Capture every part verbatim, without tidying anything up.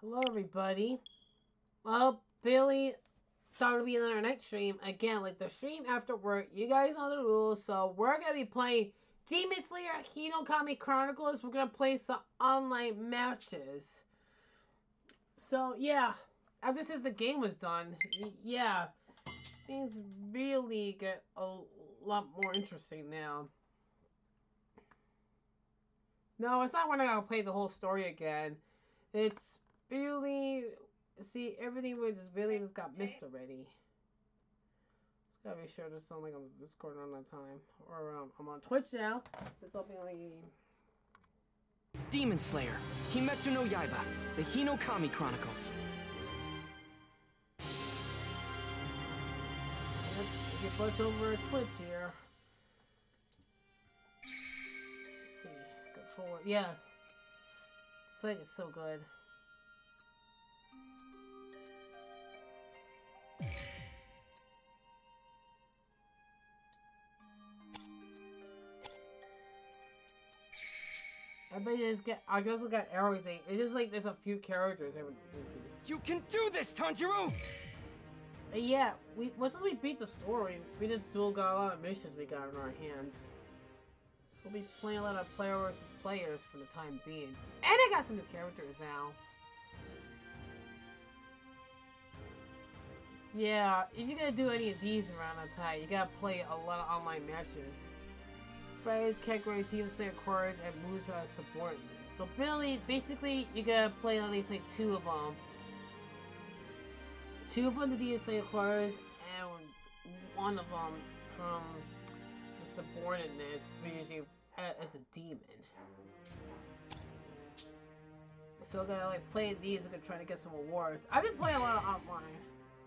Hello, everybody. Well, Billy thought it would be another night stream. Again, like the stream after work. You guys know the rules, so we're going to be playing Demon Slayer Hinokami Chronicles. We're going to play some online matches. So, yeah. After since the game was done, yeah. Things really get a lot more interesting now. No, it's not when I'm going to play the whole story again. It's really... See, everything we just really just got missed already. Just gotta be sure this not like on Discord on that time. Or um, I'm on Twitch now. Since I'll be only... Demon Slayer, Himetsu no Yaiba, the Hinokami Chronicles. Let's get pushed over a Twitch here. Let's go forward. Yeah. This site is so good. I bet you just get. I guess I got everything. It's just like there's a few characters. You can do this, Tanjiro! Uh, yeah, we once we beat the story, we just dual got a lot of missions we got in our hands. So we'll be playing a lot of players players for the time being. And I got some new characters now. Yeah, if you're gonna do any of these around that time, you gotta play a lot of online matches. Fridays, Kagura, Demon Slayer Chorus, and moves as subordinates. So Billy, basically, you gotta play at least like two of them. Two of them the Demon Slayer Chorus, and one of them from the subordinates, usually as a demon. So I gotta like play these, I'm gonna try to get some awards. I've been playing a lot of online.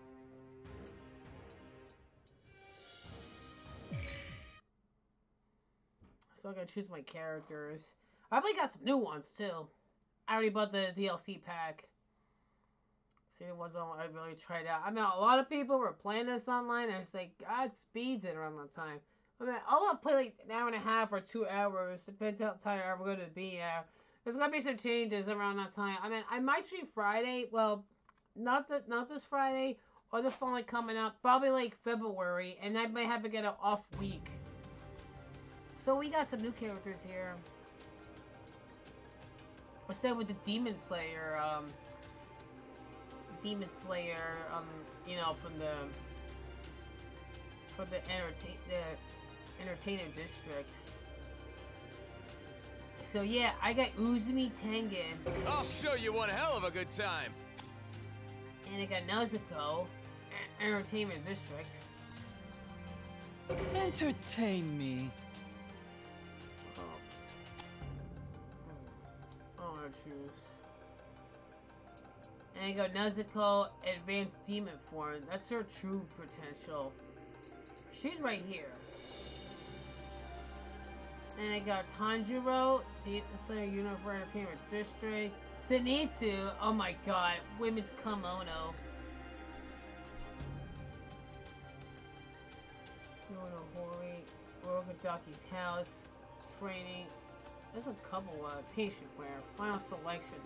So I gotta choose my characters. I probably got some new ones too. I already bought the D L C pack. See the ones I really tried out. I mean, a lot of people were playing this online, and it's like, God speeds it around that time. I mean, I'll play like an hour and a half or two hours. Depends how tired I'm going to be at. There's gonna be some changes around that time. I mean, I might stream Friday. Well, not the not this Friday or the following coming up. Probably like February, and I might have to get an off week. So we got some new characters here. I said with the Demon Slayer, um, the Demon Slayer, um, you know, from the from the entertain the Entertainer District. So yeah, I got Uzumi Tengen. I'll show you one hell of a good time. And I got Nezuko, Entertainment District. Entertain me. Choose. And I got Nezuko Advanced Demon Form. That's her true potential. She's right here. And I got Tanjiro, Demon Slayer Universe Entertainment District. Zenitsu, oh my god, Women's Kimono. Yono Hori, Orokadaki's house, training. There's a couple uh, patient wear. Final selection.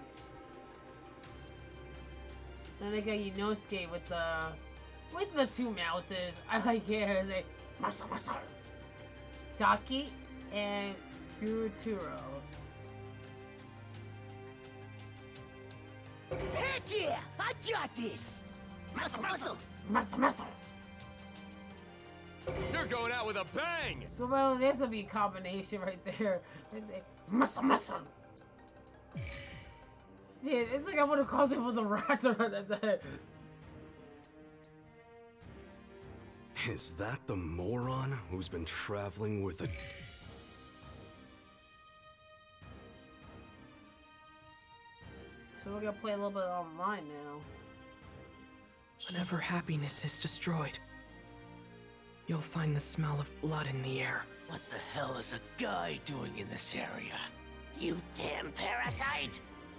Then I got Inosuke with the with the two mouses. I like it. It's like Masa Masa. Daki and Buruturo. Heck yeah! I got this! Muscle, muscle! Muscle, muscle! You're going out with a bang! So, well, this will be a combination right there. Muscle, muscle! Yeah, it's like I want to call people the rats around that head. Is that the moron who's been traveling with a... So we're gonna play a little bit online now. Whenever happiness is destroyed, you'll find the smell of blood in the air. What the hell is a guy doing in this area? You damn parasite!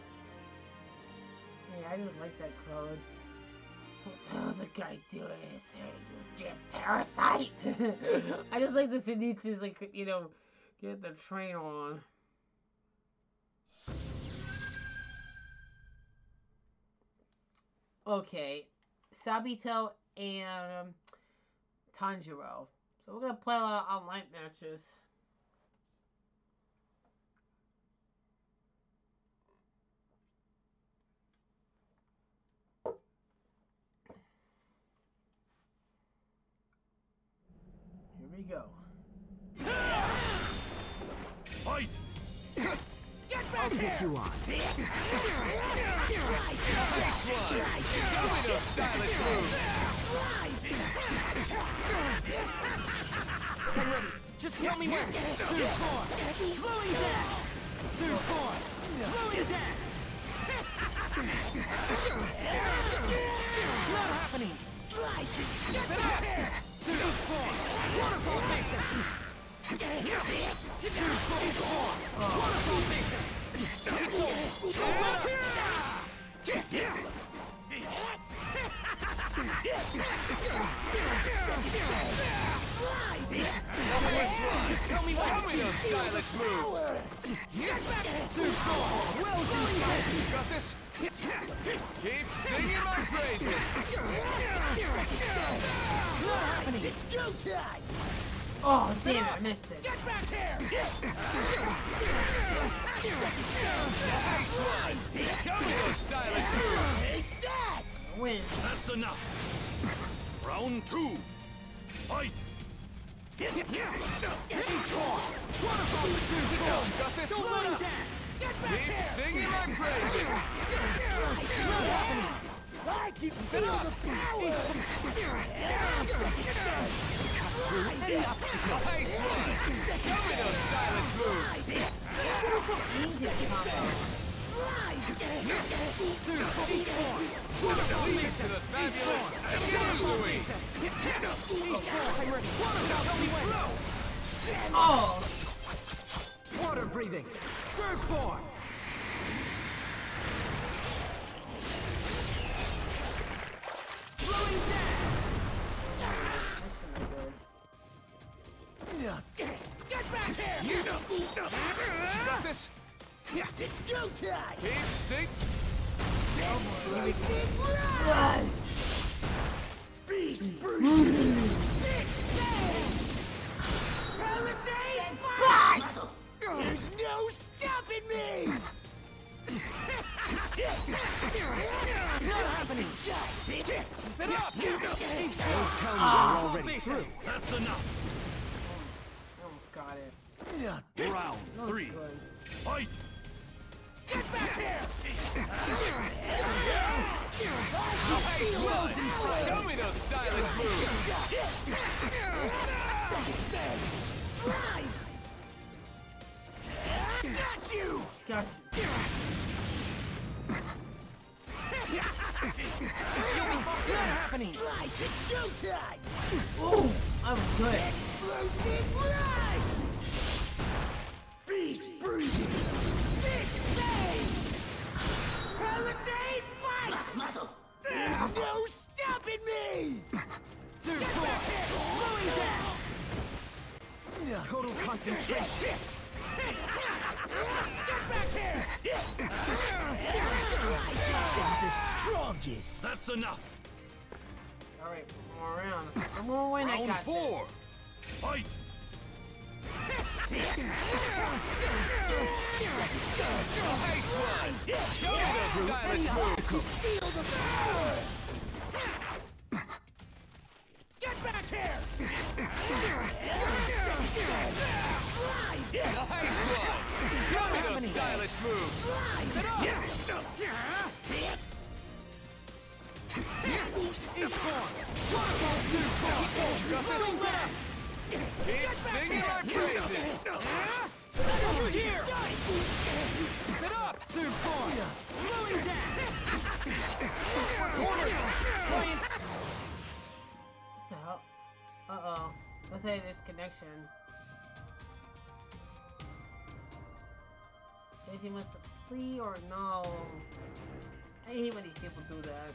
Hey, I just like that code. What the hell's the guy doing in this area, you damn parasite? I just like the Zenitsu's like, you know, get the train on. Okay, Sabito and um, Tanjiro. So we're gonna play a lot of online matches. Here we go. Fight! I'll take you on. Nice one! Show me those stylish moves! I'm ready. Just tell me when. Third form. Flowing dance. Third form. Flowing dance. Not happening. Slice. Get back here. Third form. Waterfall basin. Third form. Waterfall basin. Just tell me show me those stylish moves! Third form. Wells inside. You got this? Keep singing my praises! Not happening. Oh, damn it, I missed it. Get back here! Nice one! Show me those stylish moves! Take that! Win. That's enough! Round two! Fight! Waterfall with third You form. got this? Flowing dance. Get back Keep here. singing my praises! Not happening. I can feel the power! Any obstacle. Nice one! Show me those stylish moves! Easy combo. Third form. Waterfall Lead basin. to the fabulous Waterfall Yuzui! basin. I'm ready. Tell me when. Oh, Water breathing. Third form. Flowing dance. Get back here! You got this? It's go time! Keep sing. God. Beast Breeze! Six days! Palisade fight! There's no stopping me! Not happening. Keep it up! Don't tell me you're already through. That's enough! I almost got it. Round three! Good. Fight! Get back here! Nice one! Show me those stylish moves! Slice! Got you! Got you. Not happening. Slice! It's go time! Oh, I was good. Explosive Rush! Beast Breeze! Six days! Palisade fight! Muscle! There's no stopping me! Third form. Flowing dance. Total concentration. Get back here! The strongest! That's enough! Alright, one more round. One more win, I Round got four! Fight! Nice one! Show me those stylish moves! Feel the power! Get back here! Nice one! Show me those stylish moves! Each form. Waterfall third form. Got this? Flowing dance. Keep singing my praises! Over here. Keep it up. Third form. Flowing dance. Corner. Try and... What the hell? Uh-oh. Let's say this connection. Does he must flee or no? I hate when these people do that.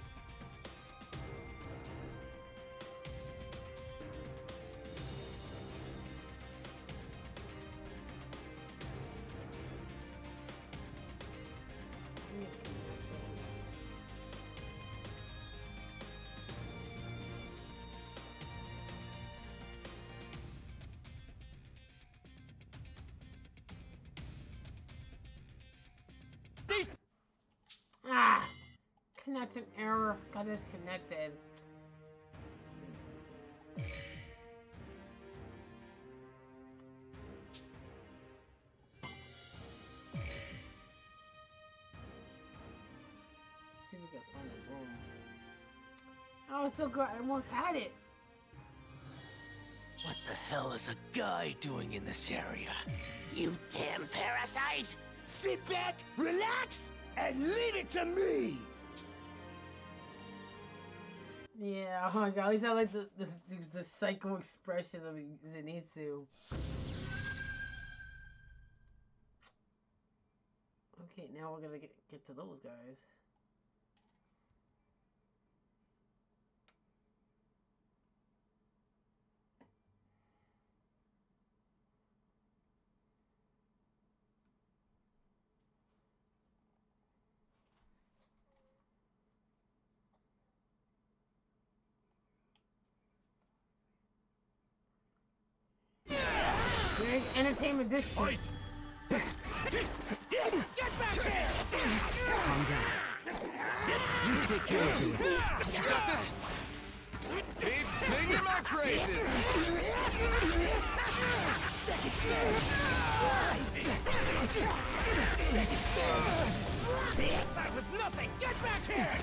Connection error. Got disconnected. See if we can find the room. Oh, it's so good. I almost had it. What the hell is a guy doing in this area? You damn parasite! Sit back, relax, and leave it to me! Yeah, oh my god, at least I like the the, the, the psycho expression of Zenitsu. Okay, now we're gonna get, get to those guys. There's entertainment district. Get back here! Calm down. You take care of the rest. You got this? Keep singing my praises! That was nothing! Get back here!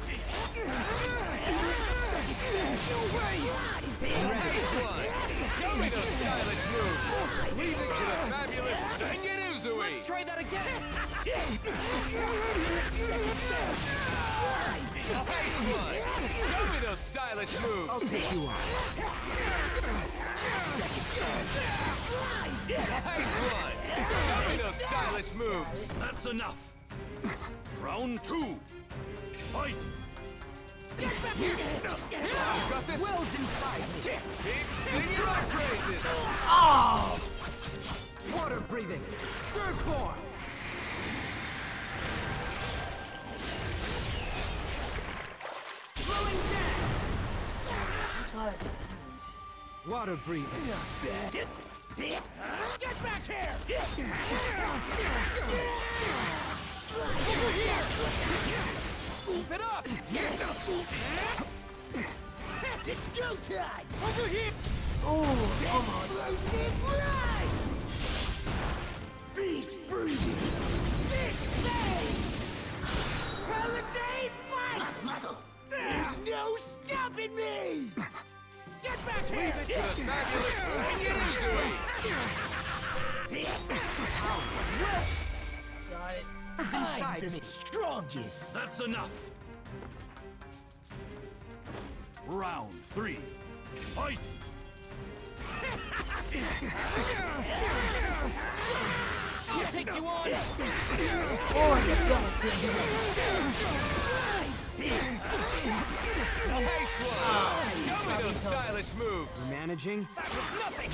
Nice one! Show me those stylish moves! Leave it to the fabulous Tengen Uzui! Let's try that again! Nice one! Show me those stylish moves! I'll take you on. Nice one! Show me those stylish moves! That's enough! Round two! Fight! Got this? Will's inside me. Keep singing my praises! Oh! Water breathing. Third form. Flowing dance. Water breathing. Get back here! Keep it up. It's go time! Over here! Oh, almost. Explosive rush! Beast breathing! Big bang! Palisade fight! Muscle, muscle! There's no stopping me! Get back here! Leave it to the fabulous Tengen Uzui! Got it. It's inside I'm the me. strongest! That's enough! Round three. Fight! I'll take you on. Oh, you got Nice one! Show me those stylish moves! Managing. That was nothing!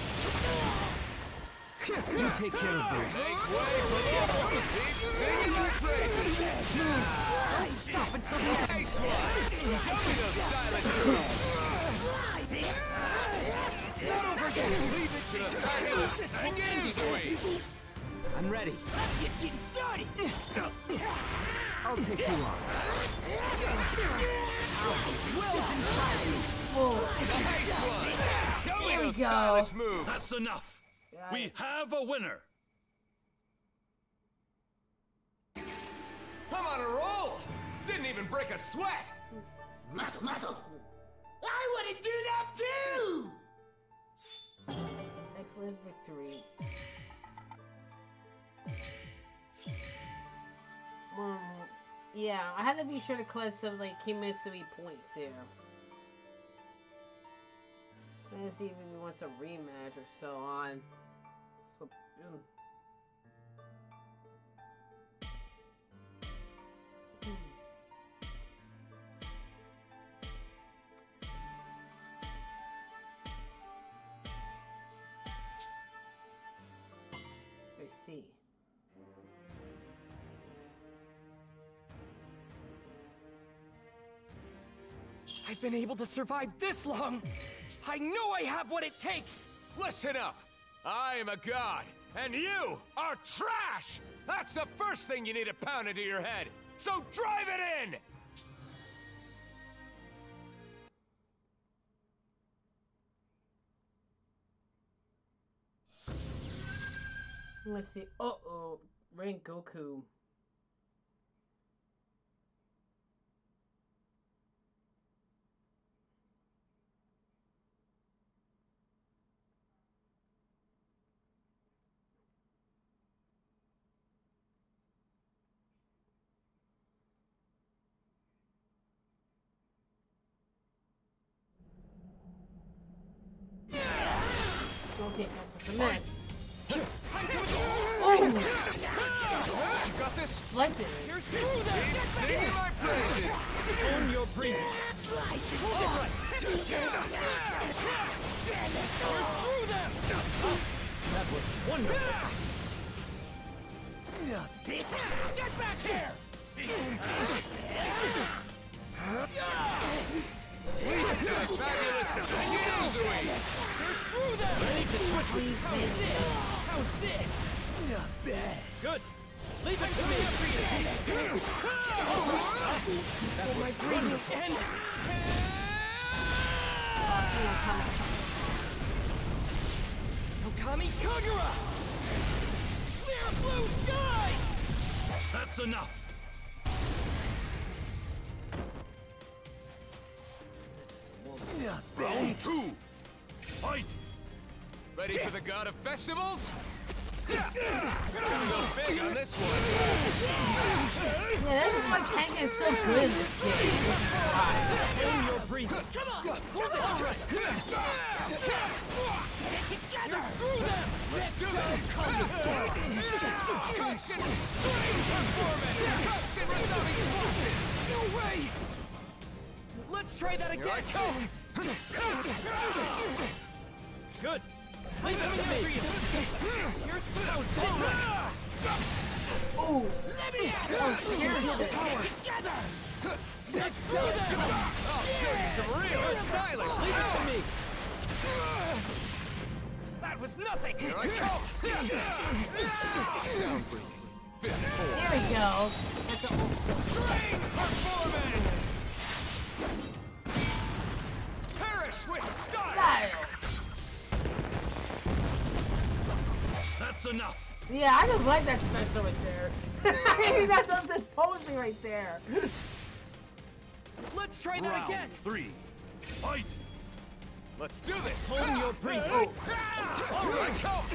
You take care of the rest. Make way for the Keep singing my praises! Don't stop until the end. Nice one! Show me those stylish moves! It's not over yet. Leave it to the fabulous Tengen Uzui! I'm ready. I'm just getting started! I'll take you on. Will's inside me! Whoa. Nice one! Show There me we those go. stylish moves! That's enough! Got We it. have a winner! I'm on a roll! Didn't even break a sweat! Muscle, muscle! I want to do that too! Excellent victory. Um, yeah, I had to be sure to collect some like Kimisui points here. Trying to see if we want some rematch or so on. So, mm. Let's see. I've been able to survive this long. I know I have what it takes. Listen up! I am a god, and you are trash! That's the first thing you need to pound into your head! So drive it in! Let's see. Uh oh. Rain Goku. Okay, that's just a minute. Oh! You got this? Selected. Here's through them! Keep singing my praises! Own your breathing. All right. Here's through them! That was wonderful. Get back here! Fabulous! Yuzui! Here's through them! Ready to switch with How's this? How's this? Not bad. Good. Leave it to me. That was wonderful. And... Okami Kagura! Clear blue sky! That's enough. Not Round bad. two. Fight. Ready for the god of festivals? Gonna go big on this one. Yeah, this is why Tekken is so good in this game. Own your breathing. Come on! Hold it! All right. Get together! Screw them! Let's do this. Cushion string performance. Cushion resounding slashes. No way! Let's try that Here I again! come. Good. Leave it to me. Here's those hits! Oh! Let me out! Oh, seriously. Get together! Let's do them! I'll show you some real stylish. Leave it to me. That was nothing! Here I come. Sound breathing. fifty-four. There we go. That's a String performance. Perish with style. style. That's enough. Yeah, I don't like that special right there. I mean, that doesn't pose me right there. Let's try that Round again! three. Fight. Let's do this. Hold your breathing. All right, come.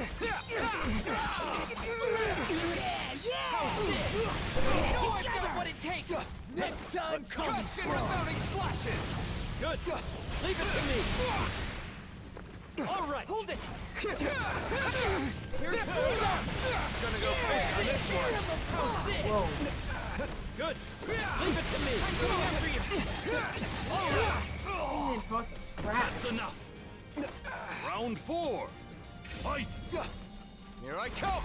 How's this? Oh, I've got what it takes! Next time Let's comes! catch in resounding slashes. Good. Leave it to me! All right! Hold it! Here's through them! Gonna go big on this one. How's this? Good. Leave it to me! I'm coming after you! All right! He didn't post a crap. That's enough. Round four. Fight. Here I come.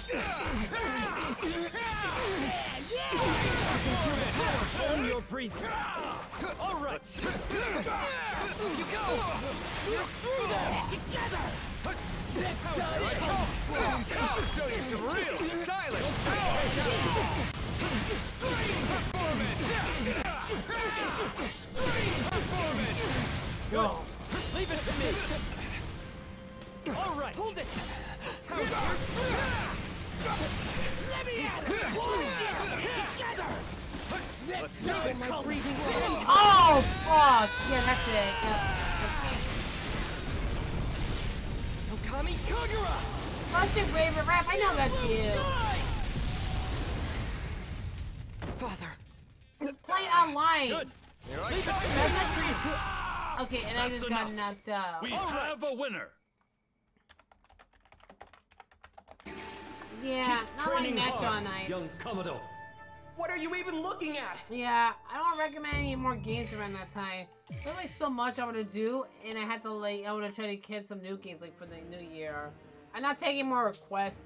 Own your breathing! All right! You go! Here's through them! Together! Next Here I time! come. I'll show you some real stylish string performance. String performance. Good! Leave it to me! All right! Hold it! How's yours? Let me out! Together! Next time my breathing ends! Oh, fuck. Yeah, that's it. Yep. Okami Kagura! Busted Raven Rap, I know that's you. Father! Just play it online. Good. Here I Leave it come. to me! Okay, and I That's just got enough. knocked out. We All have right. a winner. Yeah, not really match all night. young Commodore. What are you even looking at? Yeah, I don't recommend any more games around that time. There's like so much I want to do, and I had to like I want to try to get some new games like for the new year. I'm not taking more requests.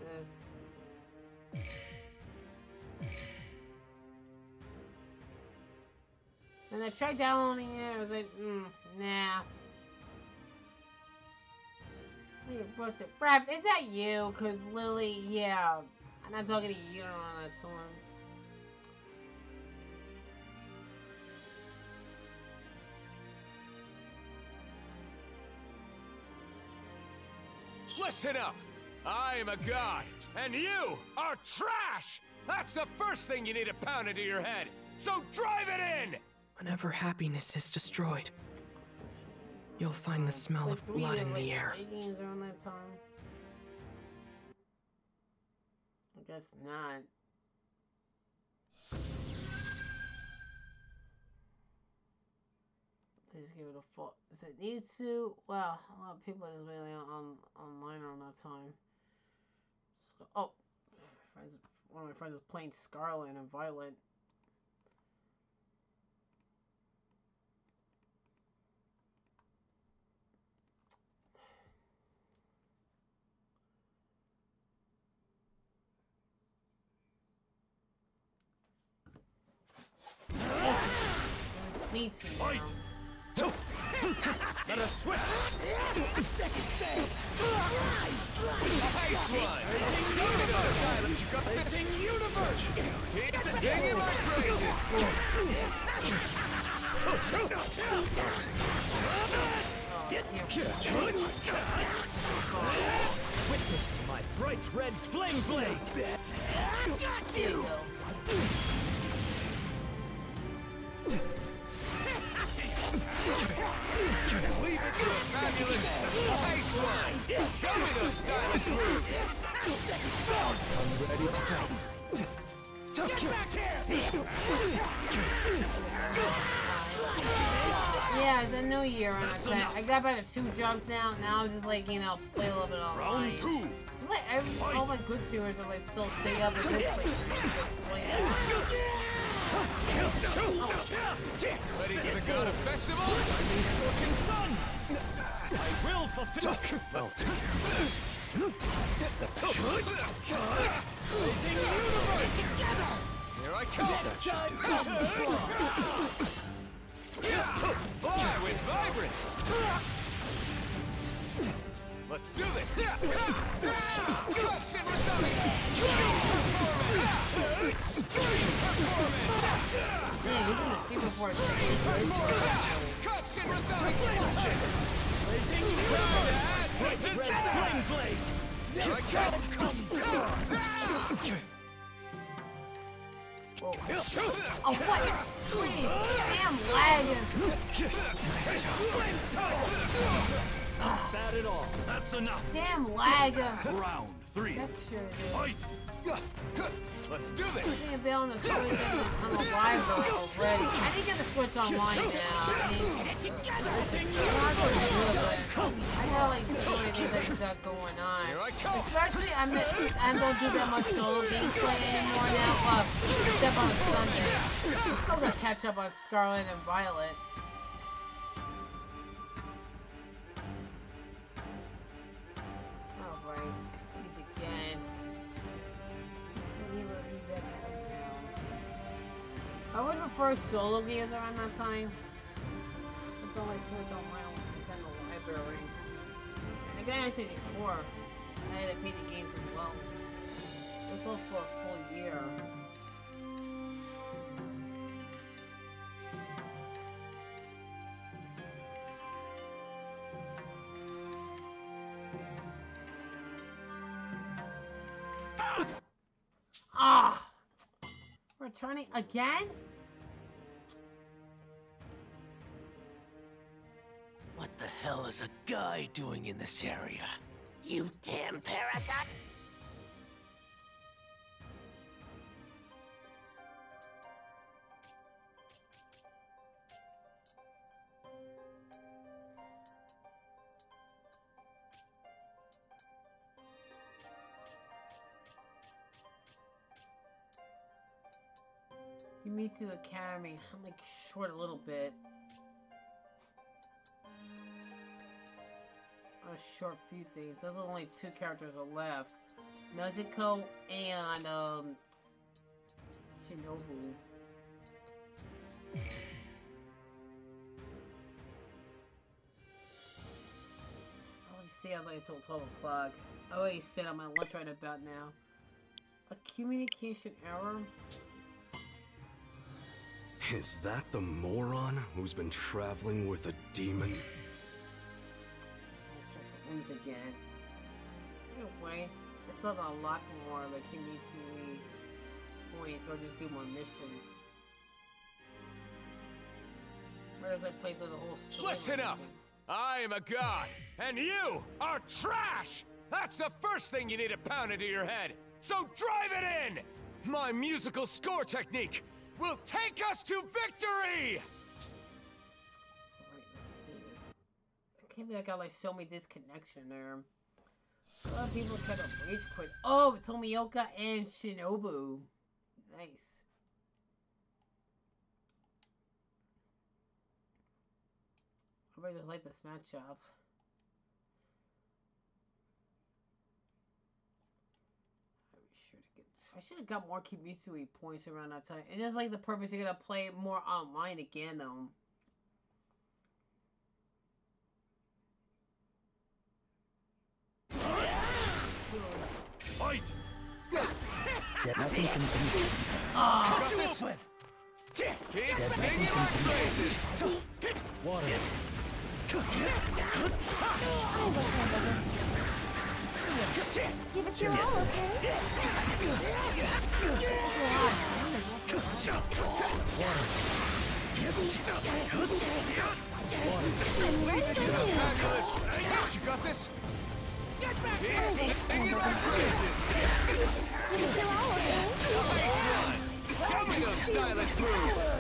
And I tried downloading it. I was like, mm, nah. Wait, what's it? Brad, is that you? Cause Lily, yeah, I'm not talking to you on that torn. Listen up. I am a god, and you are trash! That's the first thing you need to pound into your head, so drive it in! Whenever happiness is destroyed, you'll find the smell Like of three blood of, in like, the air. Vikings around that time. I guess not. Please give it a full. Does it need to? Well, a lot of people is really on online around that time. So, oh, friends, one of my friends is playing Scarlet and Violet. Needs to Fight! Let us switch! Second phase! Nice one! Show me those silence, you got this! Universe! Keep singing my praises! Witness my bright red flame blade! Got you! Leave it to a fabulous nice one! Show me those stylish moves! I'm ready to go. Get back here! Yeah, it's a new year on that time. I got about two jumps now. Now I'm just like, you know, play a little bit online. Round two! Like, every, all my good viewers are like still stay up and just like, like Ready for the god of festivals? Rising scorching sun! I will fulfill. Let's take care of this. Rising universe! Here I come! Fly with vibrance! Let's do this! Crush and resounding! Extreme performance! yeah, you're doing the speed before it's Crush and resounding! Blazing red flame blade! Here I come! Oh, what? Please, damn lagging. Not bad at all. That's enough! Damn lagging. Round three! Texture, dude. Fight! Let's do I this! can't be on the Switch on the library already. I need to get the Switch online now. I mean, I'm not gonna do it. I got like so many things I got going on. Here I come! Especially, I'm, I don't do that much solo gameplay anymore now. Well, except on Sunday. I'm still gonna catch up on Scarlet and Violet. Alright, freeze again. I would prefer solo games around that time. It's only Switch on my own Nintendo library. And again, I said before, I had to pay the games as well. This was for a full year. Ah! Returning again? What the hell is a guy doing in this area? You damn parasite! Yumitsu Academy. I'm like short a little bit. A short few things. There's only two characters are left. Nezuko and um Shinobu. I always stay out until twelve o'clock. I always sit on my lunch right about now. A communication error? Is that the moron who's been traveling with a demon? Rooms again. Either way, I still got a lot more like Kimitsu points or just do more missions. Whereas I played through the whole story. Listen up! I am a god, and you are trash! That's the first thing you need to pound into your head, so drive it in! My musical score technique will take us to victory! Alright, let's see. I can't believe I got like so many disconnection there. A lot of people tried to rage quit. Oh, Tomioka and Shinobu. Nice. I just like this matchup. I should have got more Kimitsu points around that time. It's just like the purpose you're gonna play more online again though. Fight! Nothing can beat it. Oh. Got this one! Keep singing my praises! Water. Give it your all, okay? I'm ready to move. Fabulous! You got this? Get back here! Singing my praises! Give it your all, okay? Nice one! Show me those stylish moves!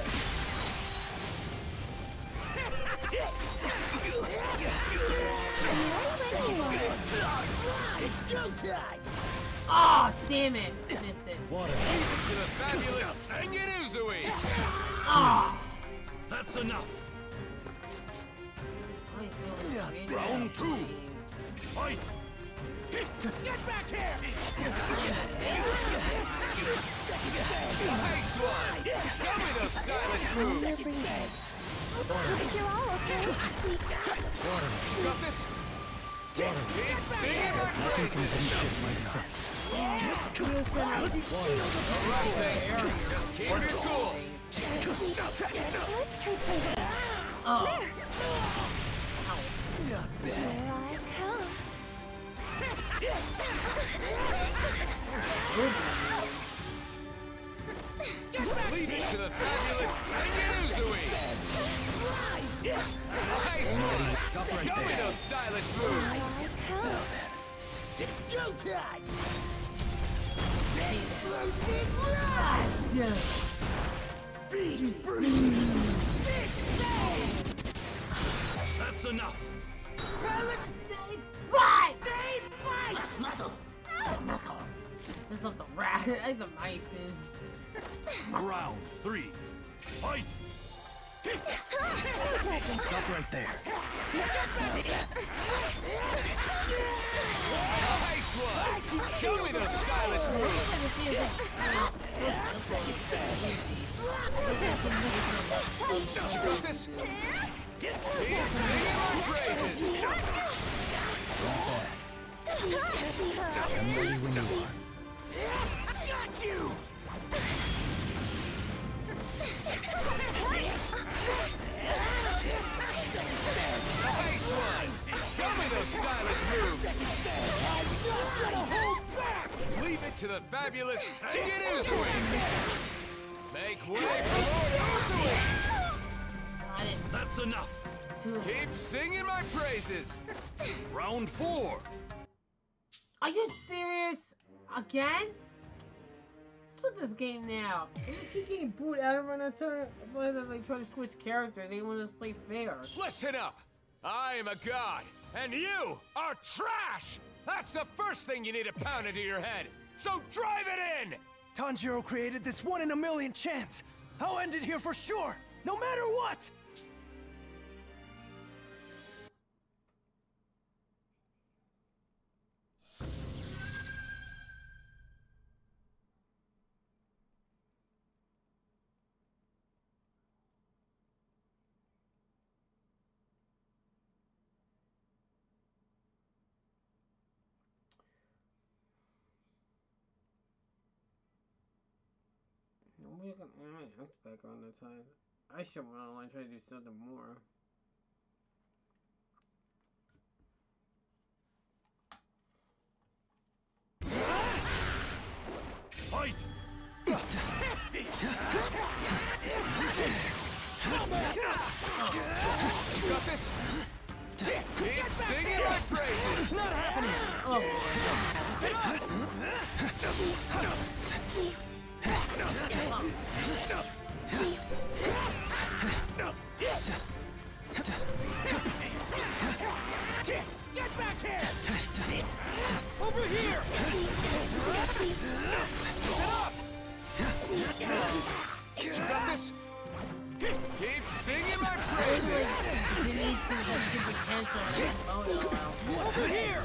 It's showtime! Oh, damn it! Missed it. Water. To the fabulous Tengen Uzui! Oh. That's enough! Round two. Fight! Get back here! Nice one! Show me those stylish moves! Give it your all, okay? You got this? Keep singing my praises! No rush thing. Just keep your cool! Let's trade places. Oh. Here I come. Leave it to the fabulous Tengen Uzui! Nice one! Show me those stylish moves! Here I come. It's showtime! Beast That's enough! Fight! Fight! Muscle! Muscle. This is the rat. I like the mice is. Round three. Fight! Stop right there. Nice one! Show me those stylish moves! You got this? Keep singing my praises! I'm ready when you are. Got you! Nice one! Show me those stylish moves! Leave it to the fabulous Tengen Uzui! Make way for Lord Uzui! That's enough! Keep singing my praises! Round four! Are you serious? Again? What's with this game now? I keep getting booed out of run that time. Why they like trying to switch characters? They want to just play fair. Listen up! I am a god, and you are trash! That's the first thing you need to pound into your head, so drive it in! Tanjiro created this one in a million chance. I'll end it here for sure, no matter what! We can add X back on the time. I should went online try to do something more. got this? Keep singing my praises! It's not happening! Oh, Get back here! Over here! You got this? Keep singing my praises! he needs to have super cancel his mono out. Over here!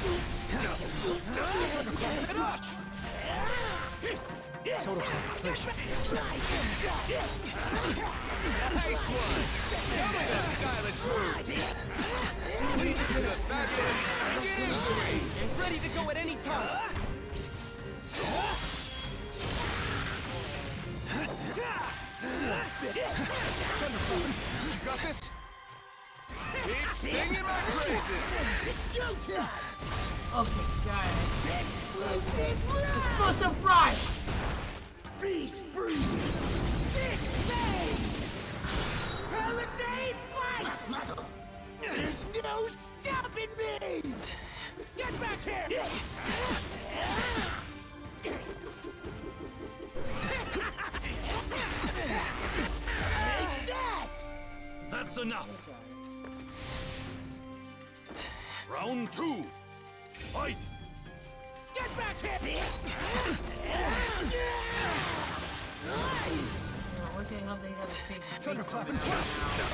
Total concentration. Nice one! Show me those stylish moves! Lead it to the fabulous Ginuzuri! Ready to go at any time! You got this? Keep singing my praises! It's go time! Okay, got it. Explosive Explosive fry! Beast freezing! Six phase! Palisade fight! Muscle! There's no stopping me! Get back here! Take that! That's enough! Round two! Fight! Get back here! Slice! What the hell they got a big Thunderclap and flash!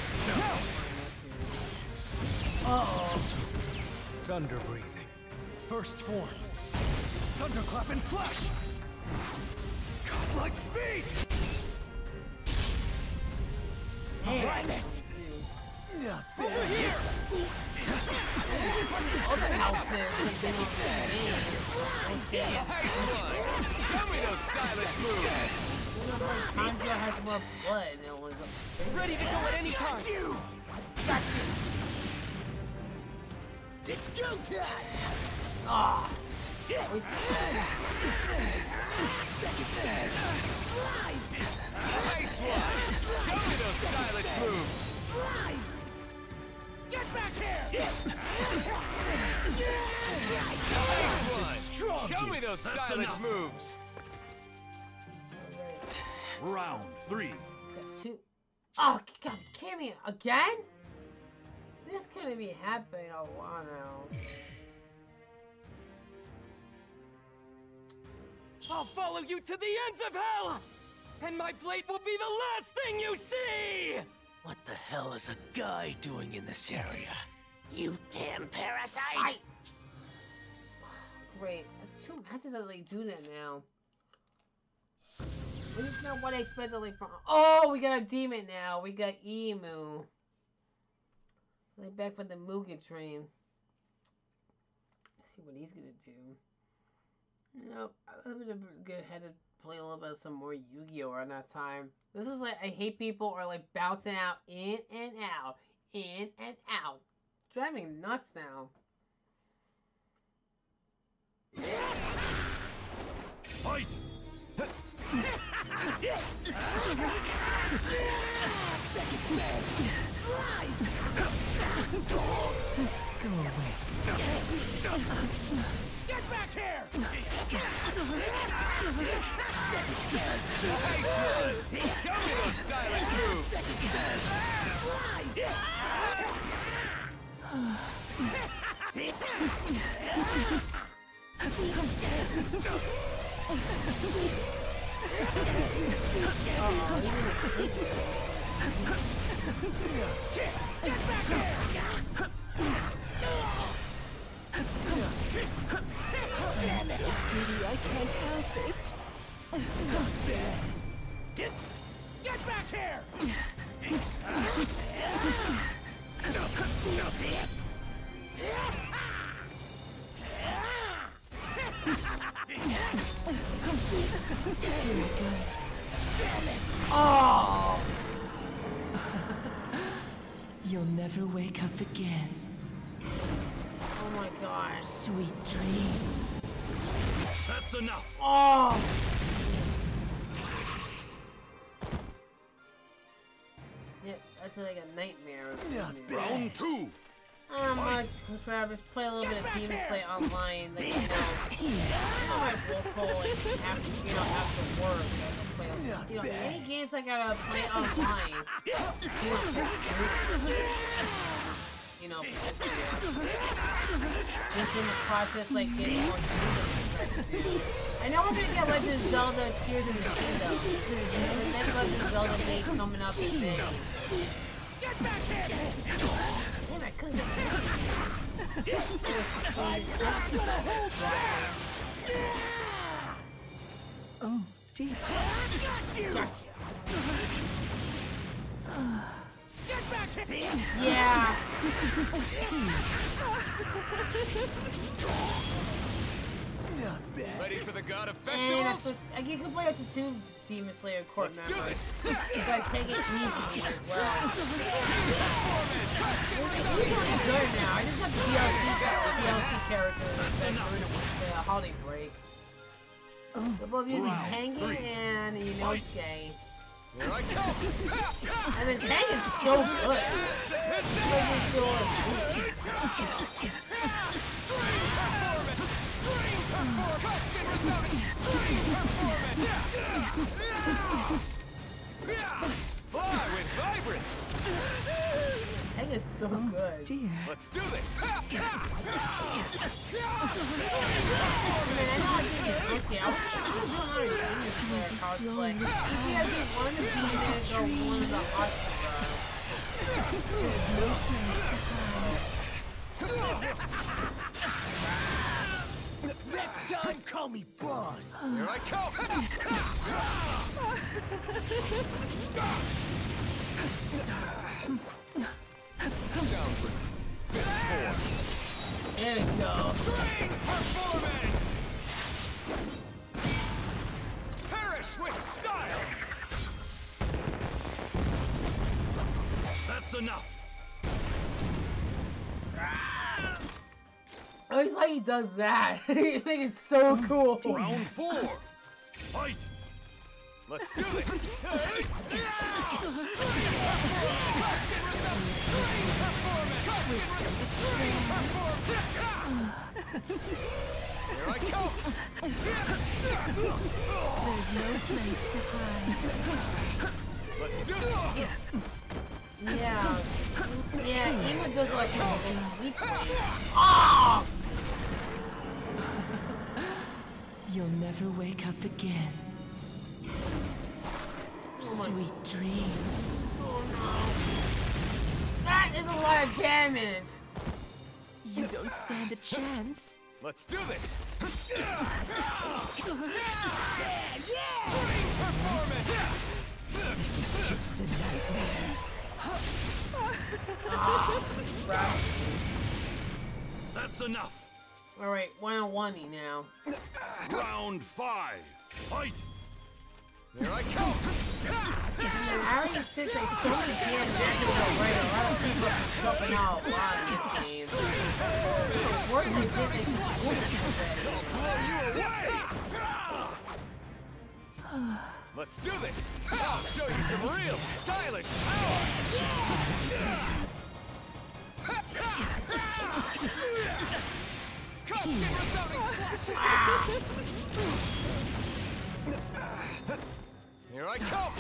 Uh-oh. Thunder breathing. First form. Thunderclap and flash! Godlike speed! Find it! Not Over bad. here! Other outfits that they don't see. Nice one! Show me those stylish moves! Hanzo has more blood and it was Ready to go at any time! You! It's go time! ah. Second phase! Slice! Nice one! Show me those stylish moves! Slice! Get back here! Nice one! Show me those That's stylish enough. moves! Round three. Got two. Oh, God, Kimmy, again? This couldn't be happening a while now. I'll follow you to the ends of hell! And my blade will be the last thing you see! What the hell is a guy doing in this area? You damn parasite! I... Great. That's two matches that they do that now. We just know what they expected like from. Oh, we got a demon now. We got Emu. Like back for the Mugen Train. Let's see what he's gonna do. You know, I'm gonna go ahead and play a little bit of some more Yu-Gi-Oh! Around that time. This is like, I hate people are like bouncing out, in and out, in and out. Driving me nuts now. Fight! Go away. Get back here! Nice one! Show me those stylish moves! Get back here! I'm so pretty, I can't help it. Get, get back here! Oh! You'll never wake up again. Oh my gosh. Sweet dreams. That's enough! Oh! Yeah, that's into like a nightmare. Round two. Not much, Travis. Play a little bit of Demon Slayer online. Like, you know, you know my vocal, like, after, you know, after work. I can play, you know, any games I gotta play online. You know, just, just in the process, like, getting more games. I know we're gonna get Legend of Zelda Tears in the Kingdom. The next Legend of Zelda day coming up in May. Get back here! Damn, I couldn't get Oh, dear. Got you! Gotcha. Get back here! Yeah. Not bad. Ready for the God of And Festivals? so, I can play up to two Demon Slayer court Let's do members. this! Because I take it easy as well. It's pretty good now. I just got the D L C, the D L C characters during the holiday break. We're both using Tengen and Inosuke. Here I come! I mean, Tengen's so good. Tengen's so good. Fly with vibrance! Tengen's so good. Dear. Let's do this! I mean, I know I think it's okay. I was doing a lot of Demon Slayer cosplay. You see, I did one of the Demons or one of the Hashira. There's no place to hide. Next time, call me boss. Here I come! Sound good. There we go. String performance! Perish with style! That's enough! I always like he does that. I think it's so cool. Round four! Fight! Let's do it! Here I come! There's no place to hide. Let's do it! Yeah. Yeah, Ema does like a weak play. Oh! You'll never wake up again. Sweet dreams. Oh no. That is a lot of damage. You don't stand a chance. Let's do this! This is just a nightmare. Ah, right. That's enough! Alright, one on one now. Round five! Fight! Here I come! I already think they so many damn matches already. A lot of people are jumping out a lot in this game. The work they did, they just Let's do this! I'll show you some real stylish power! Constant resounding slash! Here I come!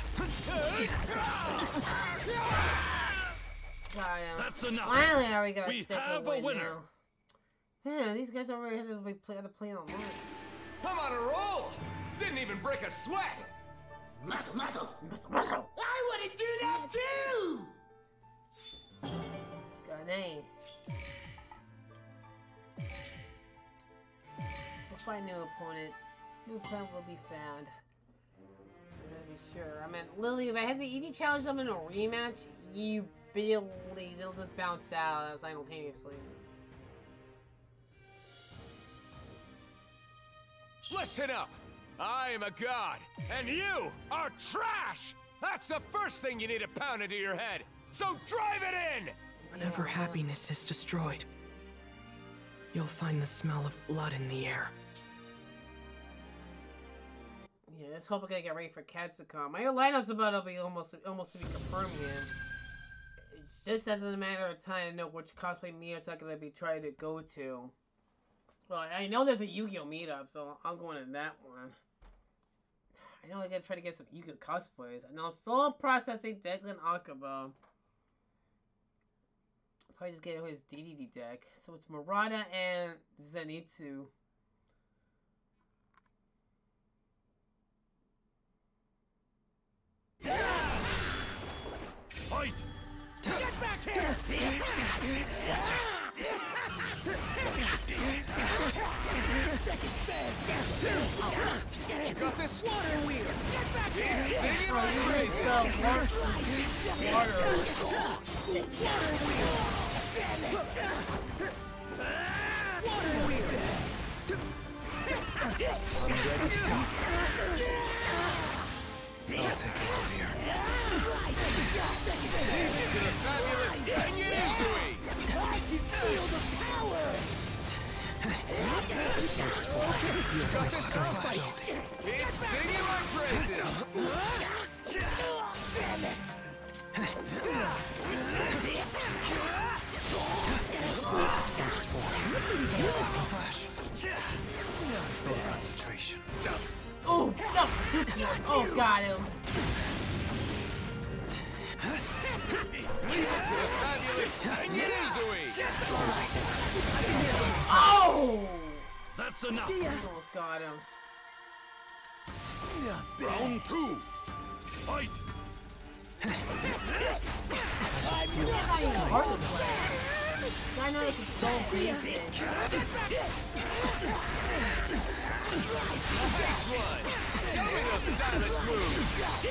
God, That's enough! finally, I already got a We second have a win winner. now. Man, these guys already had to be play, had to play online. I'm on a roll! Didn't even break a sweat! Muscle, muscle. Muscle, muscle. I want to do that too. God, A. We'll find a new opponent. New opponent will be found. To be sure. I mean, Lily, if I had to, if you challenge them in a rematch, you barely, they'll just bounce out simultaneously. Listen up! I am a god, and you are trash! That's the first thing you need to pound into your head! So drive it in! Whenever happiness is destroyed, you'll find the smell of blood in the air. Yeah, let's hope I gotta get ready for Katsucon. My lineup's about to be almost almost to be confirmed here. Just as a matter of time to know which cosplay meetups I'm gonna be trying to go to. Well, I know there's a Yu-Gi-Oh meetup, so I'm going to that one. I know I gotta try to get some Yu-Gi-Oh cosplays. I know I'm still processing Declan Akaba. Probably just get his D D D deck. So it's Murata and Zenitsu. Fight! Get back here! Watch out! You got this? Water wheel! Get back here! Singing my praises! Water. Water wheel! Damn it! Water wheel! I'll take it from here. Leave it to the fabulous Tengen Uzui! I can feel the power! You got this, girl? Keep singing my praises! Damn it! Flash. No concentration. Oh, no. Oh, got him. Leave it to the fabulous Tengen Uzui! Oh! That's enough! Almost got him. Round two! Fight! Not even hard to play. I know they can so basic. Nice one! Show me those stylish moves!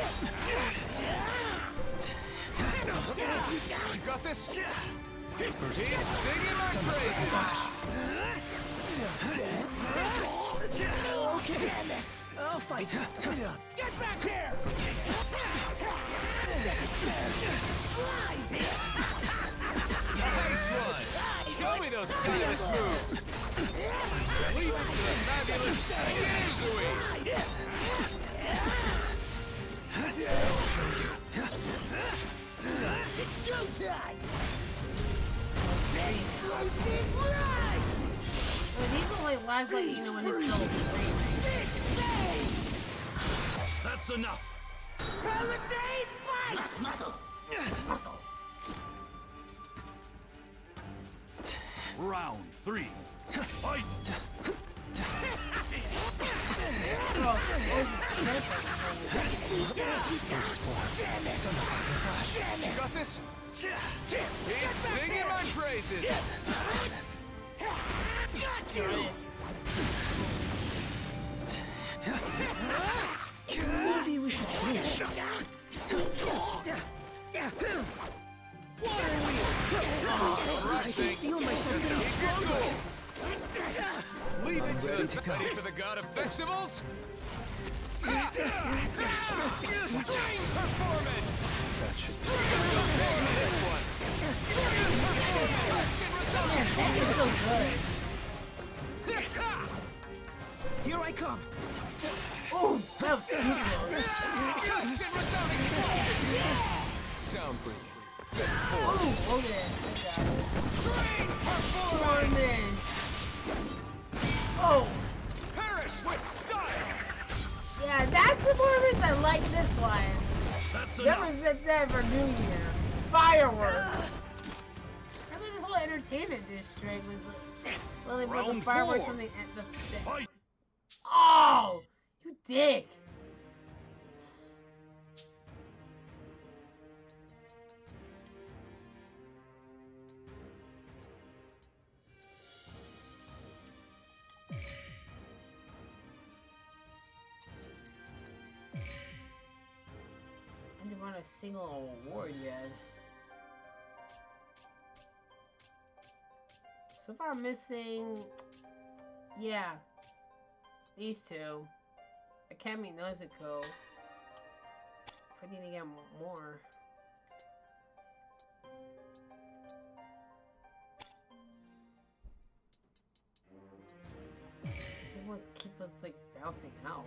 You got this? Keep singing my praises! Okay. Damn it! I'll fight. Get back here! Nice one! Show me those stylish moves! Leave it to the fabulous Tengen Uzui! I'll show you. It's showtime! Explosive rush! But he's only last like you know when his soul That's enough! Palisade fight! Max muscle! muscle. Round three! Fight! Bro, You got this? Keep singing my praises! Got you! Maybe we should finish. Water wheel! I can feel myself getting stronger. Leave it to the ready for the god of festivals! String performance! This one! String performance! Here I come. Oh, that was too close. Action resounding explosion! Sound breathing. Oh, look at that. String performance! Performance. Oh, Perish with style! yeah, that performance, I like this one. That's That enough! was it there for New Year. Fireworks. I mean, this whole entertainment district was like, literally with the Round fireworks four. from the end of the... Fight! Oh, you dick. I didn't won a single award yet. So far I'm missing, yeah, these two. Akemi Nezuko. If I need to get more. It wants to keep us like bouncing out.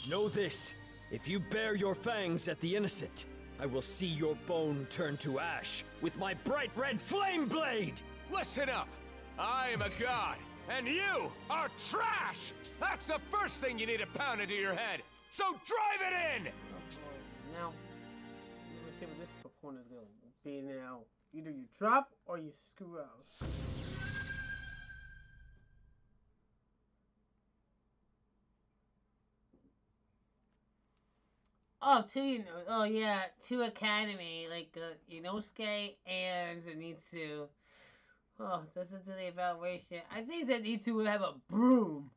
Know this. If you bare your fangs at the innocent, I will see your bone turn to ash with my bright red flame blade! Listen up! I am a god, and you are trash! That's the first thing you need to pound into your head! So drive it in! Of course. Now, let's see what this opponent is going to be now. Either you drop or you screw out. Oh, two, you know, oh yeah, two Academy, like uh, Inosuke and Zenitsu. Oh, listen to the evaluation. I think Zenitsu would have a broom.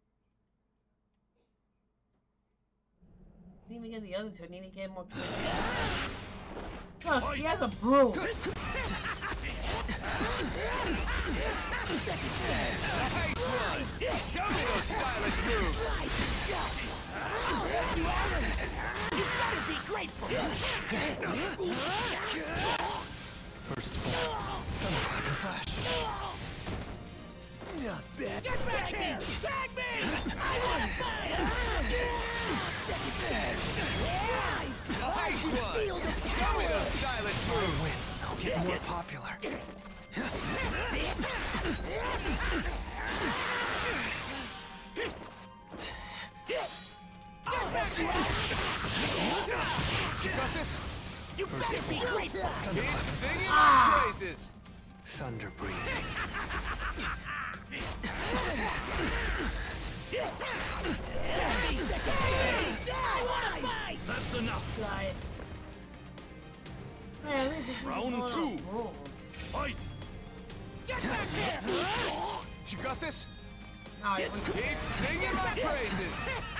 Didn't even get the other two. I need to get more. Oh, he has a broom. Nice one! Show me those stylish moves! You better be grateful! First fall. Thunderclap and flash. Not bad. Get back here! Tag me! I want to fight! Nice one! Show me those stylish moves! I'll get more popular. You got this? You better be grateful! Keep singing my praises! Thunder breathing. That's enough! Guy. Man, at least it's Round going two. on a roll. Fight! Get back here! You got this? All right, we Keep singing my praises!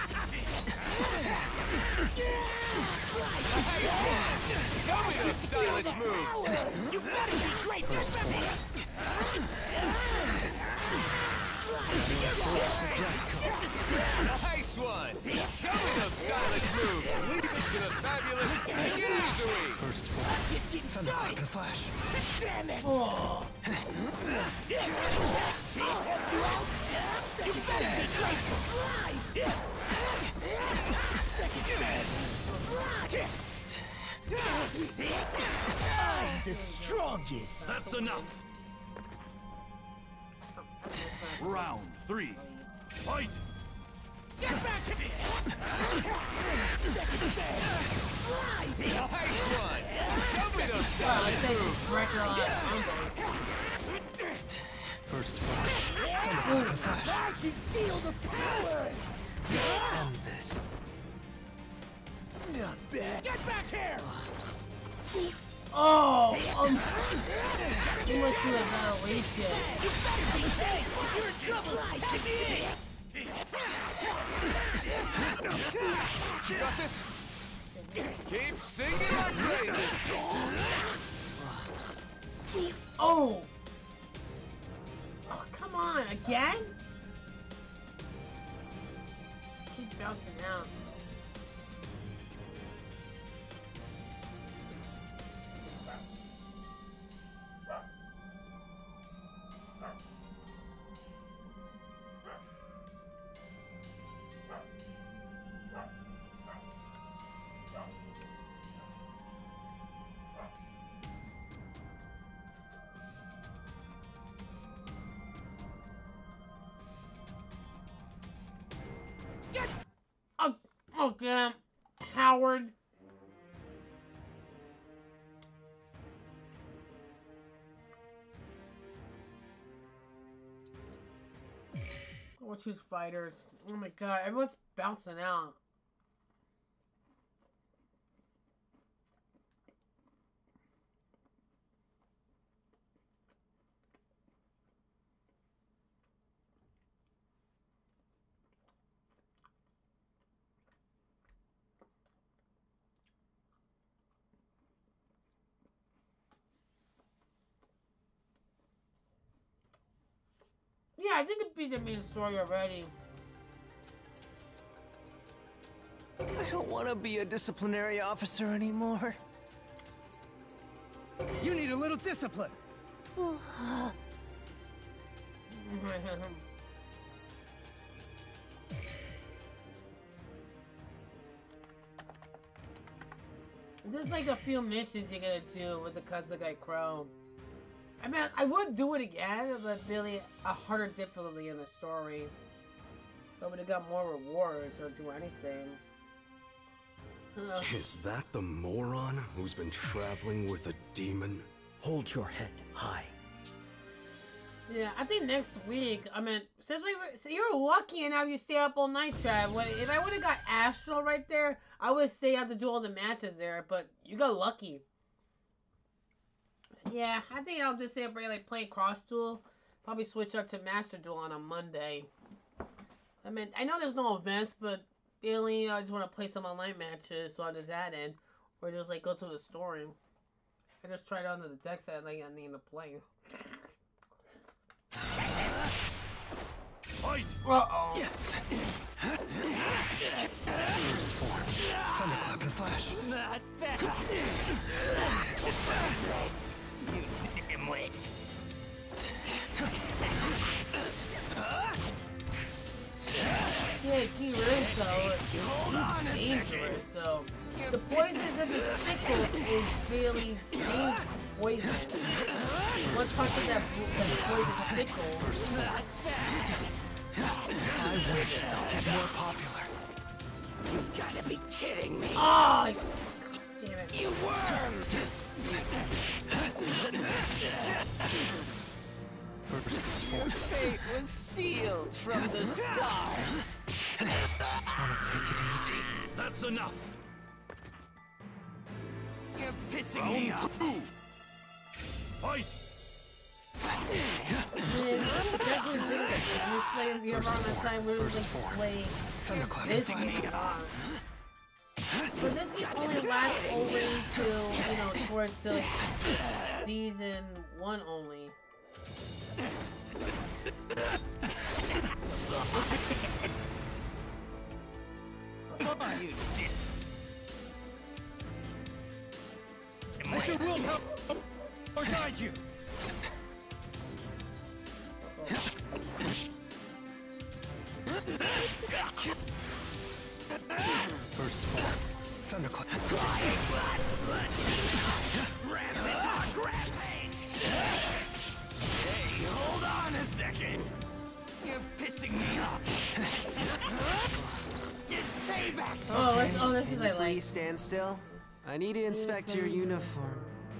Nice one! Show me those stylish moves! You better be grateful! Nice one! Show me those stylish moves! Leave it to the fabulous Take It Easily! First fall. Just getting Thunderclap started! and flash. Damn it! Oh, You better be grateful! I'm the strongest! That's enough! Round three. Fight! Get back to me! Nice one! Show me those I stylish think moves! it's regular on combo. First fall. Thunderclap and flash. I can feel the power! Let's end this. Not bad! Get back here! Oh, um, he went through a evaluation. You better be safe! You're in trouble! Take me in! You got this? Keep singing my praises! Oh! Oh, come on, again? Keep bouncing out. Oh, oh, damn. Howard. We'll choose fighters. Oh my god, everyone's bouncing out. Yeah, I think it beat the main story already. I don't want to be a disciplinary officer anymore. You need a little discipline! there's like a few missions you gotta do with the Kasugai Crow. I mean, I would do it again, but really a harder difficulty in the story. So I would have got more rewards or do anything. Uh, Is that the moron who's been traveling with a demon? Hold your head high. Yeah, I think next week, I mean, since we were, so you're lucky enough you stay up all night, Trav. If I would have got Astral right there, I would stay up to do all the matches there, but you got lucky. Yeah, I think I'll just stay up really like, play Cross Duel. Probably switch up to Master Duel on a Monday. I mean, I know there's no events, but really, I just want to play some online matches, so I'll just add in. Or just, like, go through the story. I just tried out the decks that like, I need to play. Fight! Uh-oh. Burst form. Thunderclap and flash. Not bad. This, you dimwit. Yeah, Key Rizzo is dangerous, so the poison of the sickle is really dangerous poison. One punch of that, that poison sickle. I win. Get more popular. You've got to be kidding me. Oh, damn it. You worm! Your fate was sealed from the start. Just wanna take it easy. That's enough! You're pissing me Round off. two! Fight! Man, I'm definitely thinking that Demon Slayer be around the time we were just playing Thunderclap and this flash. game. But this game only lasts only till, you know, towards the season one only. You did. Let your will help or guide you! Burst form. Thunderclap. Rampant on rampage! Hey, hold on a second! You're pissing me off! It's payback! Oh, let's, oh, this is I like. Please stand still. I need to inspect your uniform.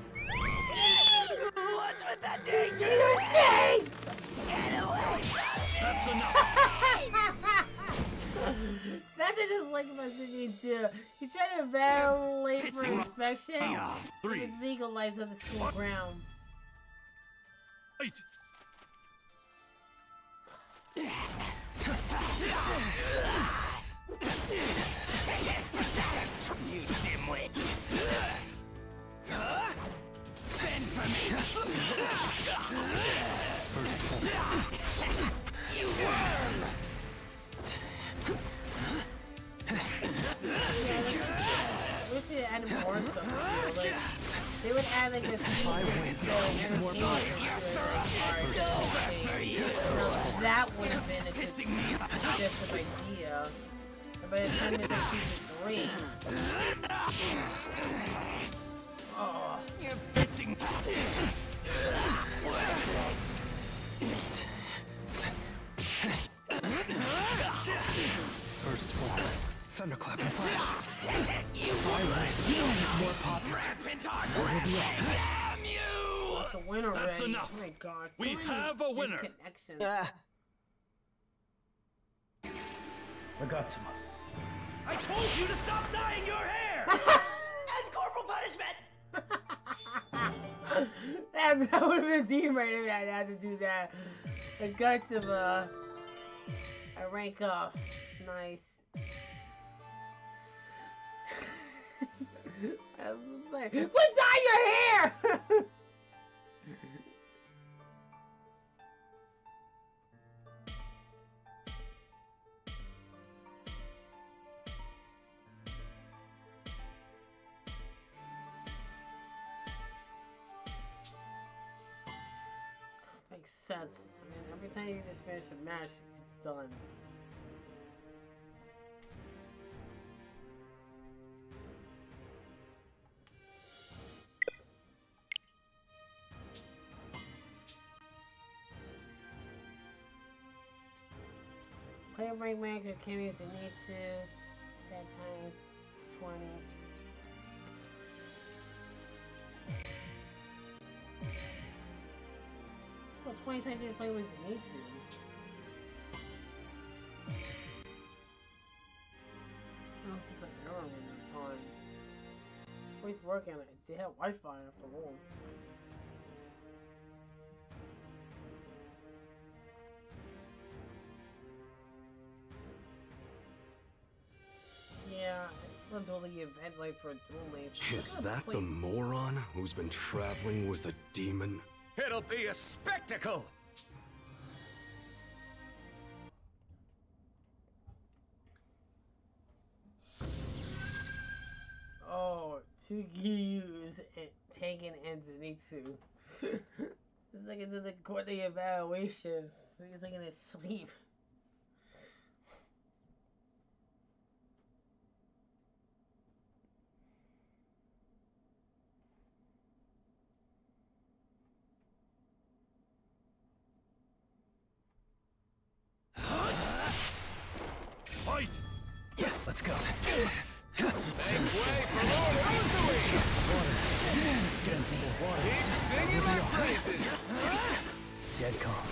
What's with that dangerous Hey! Get away! That's enough! That's just like my thinking too. He tried to violate for Pissing inspection me off. Three. with legal lights on the school ground. Fight! You dimwit! Bend for me! Burst form. You worm! I wish they added more stuff. You know, like, they would add like this I win. so More entertaining to it, like, art, you know, that would have been a good just of idea. And by the time it's like season three, oh, You're pissing me Burst form. Thunderclap and flash. You I win. You more popular. rampant on rampage! Damn you! the winner That's already. enough. Oh my god. So We many have a winner. disconnections. Ah, Nagatsuma. I told you to stop dyeing your hair! And corporal punishment! that that would have been deep right if I had to do that. The guts of uh, a rank up. Nice. I was like, quit dye your hair! Makes sense. I mean, every time you just finish a match, it's done. Player rank max or can use Zenitsu. ten times twenty. So twenty times to play with Zenitsu. I don't think the error in that time. This place working. They have Wi-Fi after all. Yeah, I'll do the event like for a dual lane. Is that the moron who's been traveling with a demon? It'll be a spectacle! Oh, two Gyus, Tengen, and Zenitsu. It's like it's a quarterly evaluation. It's like in his sleep. Fight! Yeah, let's go. Make way for Lord Uzui! Keep singing my praises! Dead calm.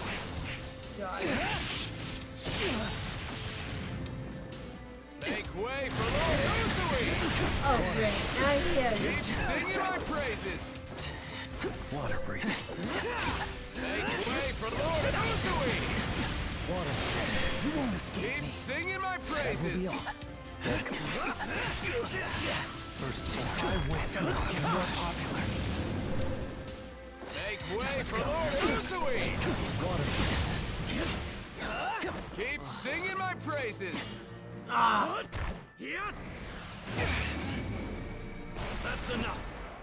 Make way for Lord Uzui! Oh, great. Now he Keep singing my praises! Water breathing. Make way for Lord Uzui! Water. You won't escape Keep me. singing my That will praises! be all. First four. I win. Get more popular. Make way for Lord Uzui! Water. Keep singing my praises! Ah! That's enough!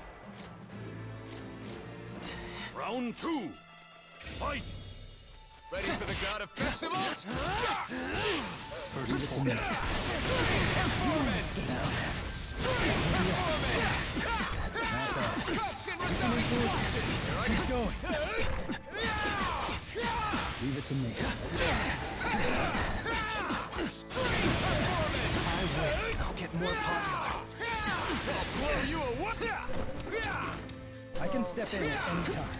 Round two! Fight! Ready for the god of festivals? First four. Performance! Performance! Cuts and resounding slashes! Here I Keep going. Leave it to me. I will. I'll get more popular. I'll blow you away! I can step in at any time.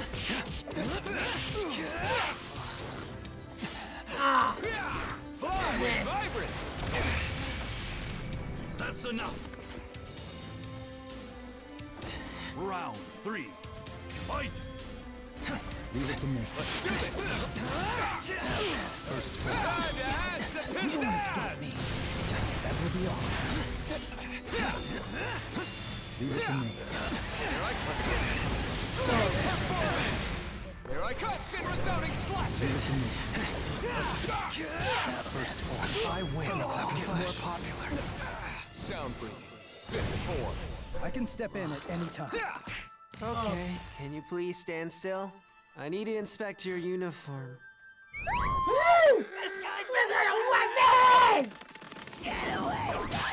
Ah! Fly with vibrance! That's enough! Round three. Fight! Leave it to me. Let's do this! First four. Time to add some You won't escape pizzazz! me. That will be all. Leave it to me. Here I come! Performance! Here I come! And resounding Leave it slashes! to me. First four. I win. I'll get more popular. Sound breathing. Fifth form. I can step in at any time. Okay, can you please stand still? I need to inspect your uniform. This guy's gonna weapon! Get away from me!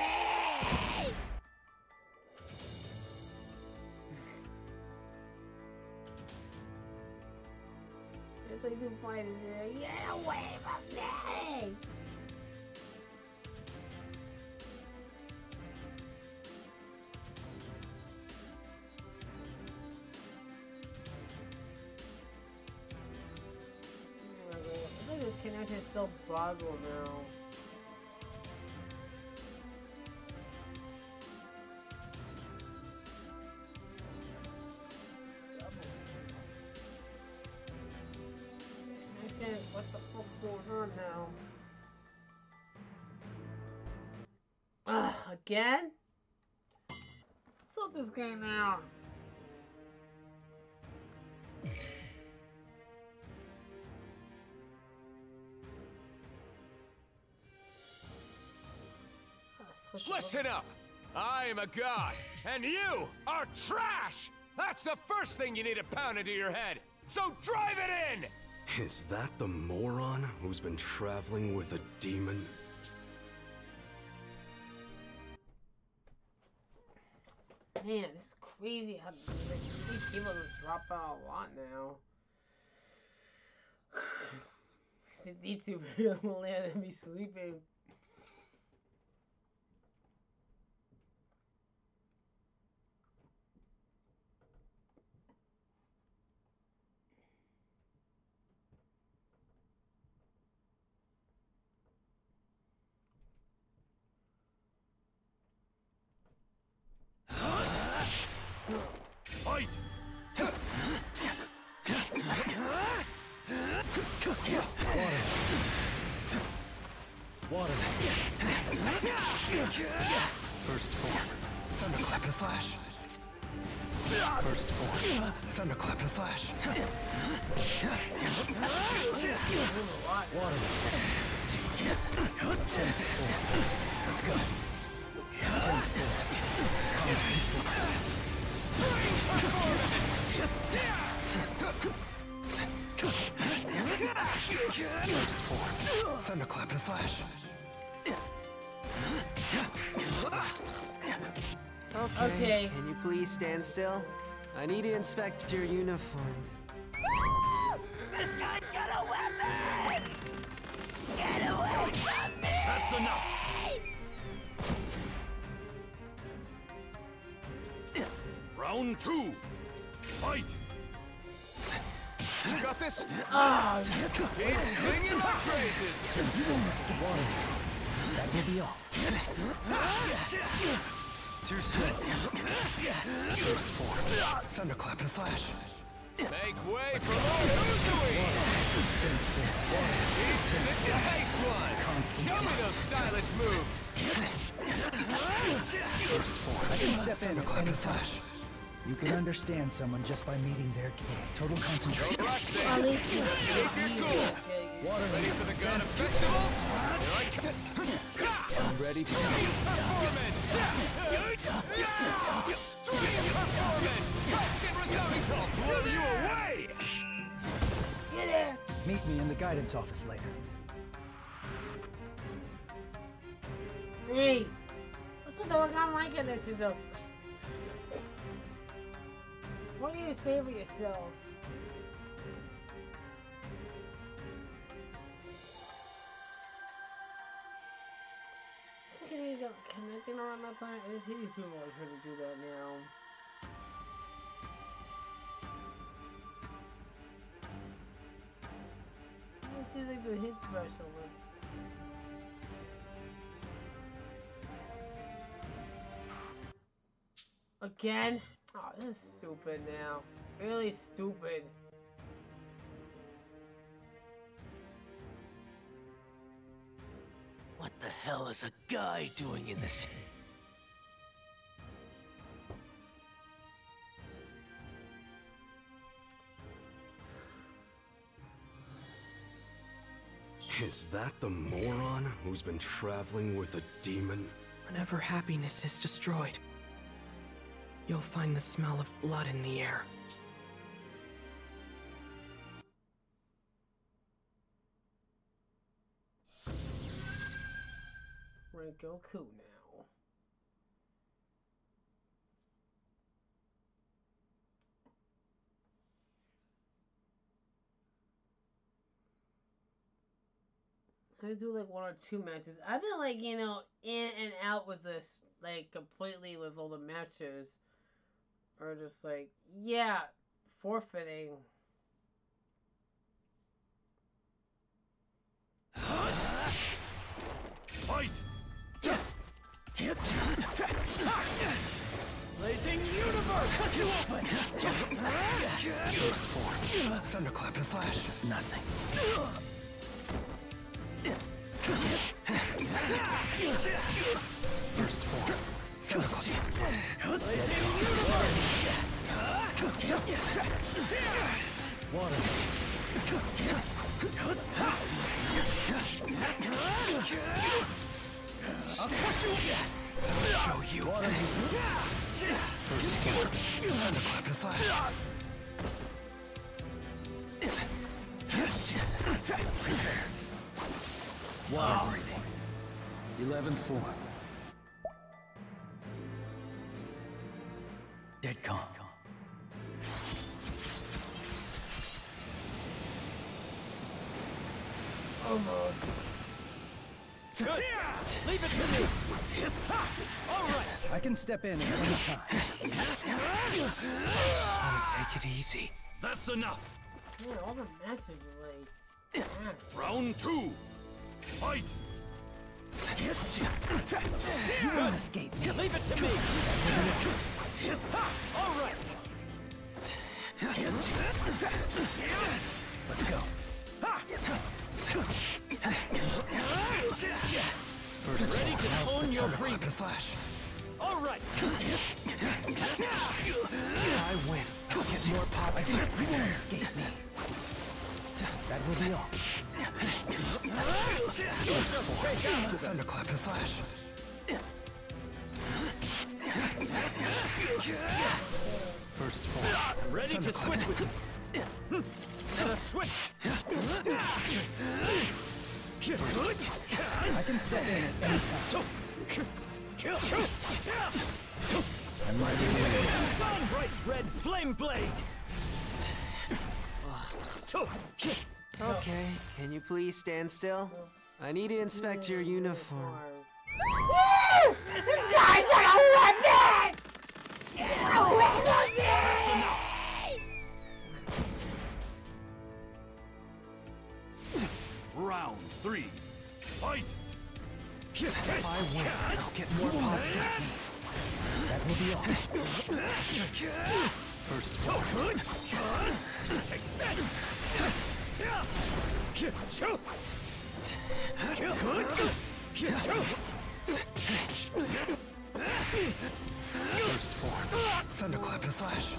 It's like two fighters there. Get away from me! I think this connection is so boggled now. Connection, what the fuck's going on now? Ugh, again? Sort this game out. Listen up! I am a god, and you are trash! That's the first thing you need to pound into your head! So drive it in! Is that the moron who's been traveling with a demon? Man, this is crazy how these people just drop out a lot now. need to land and be sleeping. Fight! Water. First form. Thunderclap and a flash. First form. Thunderclap and a flash. Water. Ten four. Let's go. Ten four. Constant force. First form. Thunderclap and a flash. Okay. Okay. Can you please stand still? I need to inspect your uniform. This guy's got a weapon! Get away from me! That's enough! Round two! Fight! You got this? Oh, Keep singing my praises! You won this game. That will be all. Too slow. First form. Thunderclap and a flash. Make way for Lord Uzui! Keep singing pace one! Show me those stylish moves! First form. I can step in. Thunderclap and a flash. You can understand someone just by meeting their king. Total concentration. Don't rush at this! least Just keep your cool! Water. Ready for the god of festivals? Here I come! I'm ready for Performance! Extreme performance! Constant resounding will blow you away! get there. Meet me in the guidance office later. Hey, what's with the look I'm liking this shit though? What do you say for yourself? Can I go connecting around that time? I just hate these people are trying to do that now. Let's see if they do his special one. Again? Oh, this is stupid now. Really stupid. What the hell is a guy doing in this? Is that the moron who's been traveling with a demon? Whenever happiness is destroyed, you'll find the smell of blood in the air. We're in Goku now. I do like one or two matches. I've been like, you know, in and out with this, like completely with all the matches. Or just like, yeah, forfeiting. Fight! Blazing universe! Cut you open! First form. Thunderclap and flash. This is nothing. First form. Thunderclap. Blazing universe! Water. I'll catch you! I'll show you. Water. First form. Thunderclap and flash. Prepare. Water breathing. Eleventh form. Dead calm. Almost. Good. Leave it to me. All right. I can step in at any time. Just want to take it easy. That's enough. Man, all the matches are like. Man. Round two. Fight. You won't escape me. Leave it to me. All right. Let's go. First, ready to hone your breathing. Flash. All right. I win. I'll get more popular. You won't escape me. That will be all. Thunderclap and flash. First form. Ready to switch with you. And a switch. I can step in at any time. I'm ready. Bright red flame blade. Okay, can you please stand still? I need to inspect your uniform. Woo! This guy's got a weapon! A weapon! That's enough. Round three. Fight. If I win, I'll get more possible. That will be all. First form. Take this. First form. Thunderclap and flash.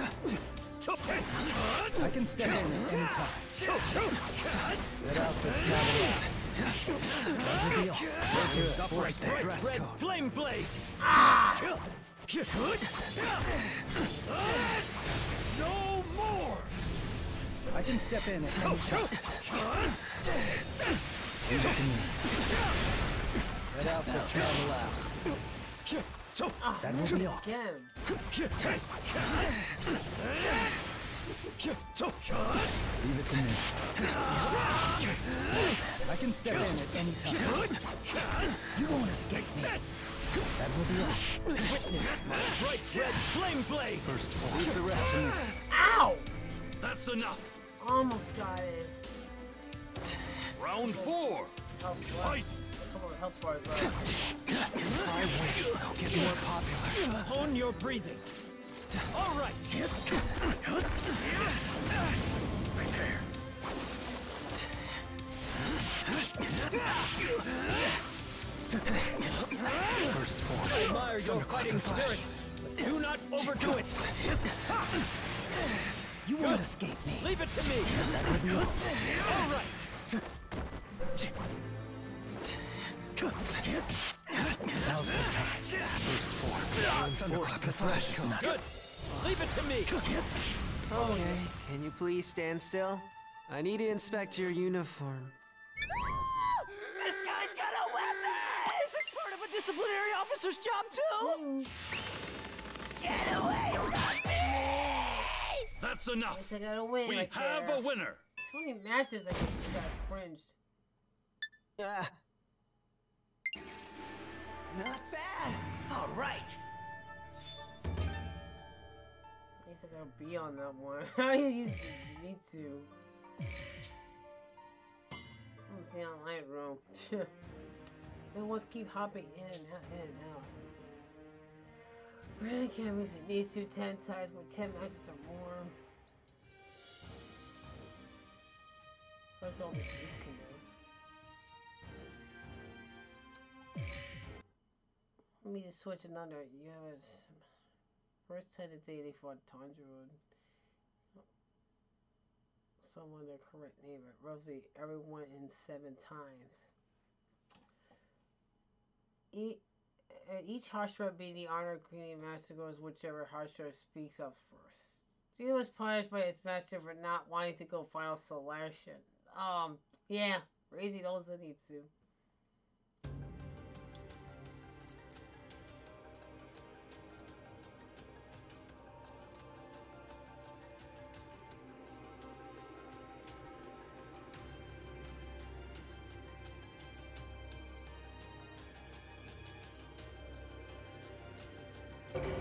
I can step in at any time. That outfit's not allowed. That will be all. Stop right there. Dress Red code. flame blade. No more. I can step in at any time. Leave it to me. That outfit's not allowed. That will be all. Again. Leave it to me. I can step in at any time. You won't escape me. That will be all. Witness my bright red flame blade. First form. Leave the rest to me. Ow! That's enough. Almost got it. Round four. Oh, Fight. come on, help for it, bro. I win. I'll get more popular. Hone your breathing. All right. Prepare. First form. I admire your fighting spirit, but do not overdo it. You won't escape me. Leave it to me. That will be all. All right. Now's the time. First form. Thunderclap and flash is not. Good. Leave it to me. Okay, can you please stand still? I need to inspect your uniform. This guy's got a weapon! Is this part of a disciplinary officer's job too? Get away from me! That's enough. I gotta win. We right have there. a winner. twenty matches I just got cringed. Ah, Not bad. All right. At least I gotta be on that one. I used to need to. I'm the online room. Then once keep hopping in and out, in and out. Really can't use it. Need to ten times with ten matches or more. First all this is Let me just switch another. Yes. First time of the day they fought Tanjiro. Someone the correct name it. Roughly everyone in seven times. E at each Hashira being the honor of Queen Master goes whichever Hashira speaks up first. He was punished by his master for not wanting to go final selection. Um, yeah, Razy knows the need to.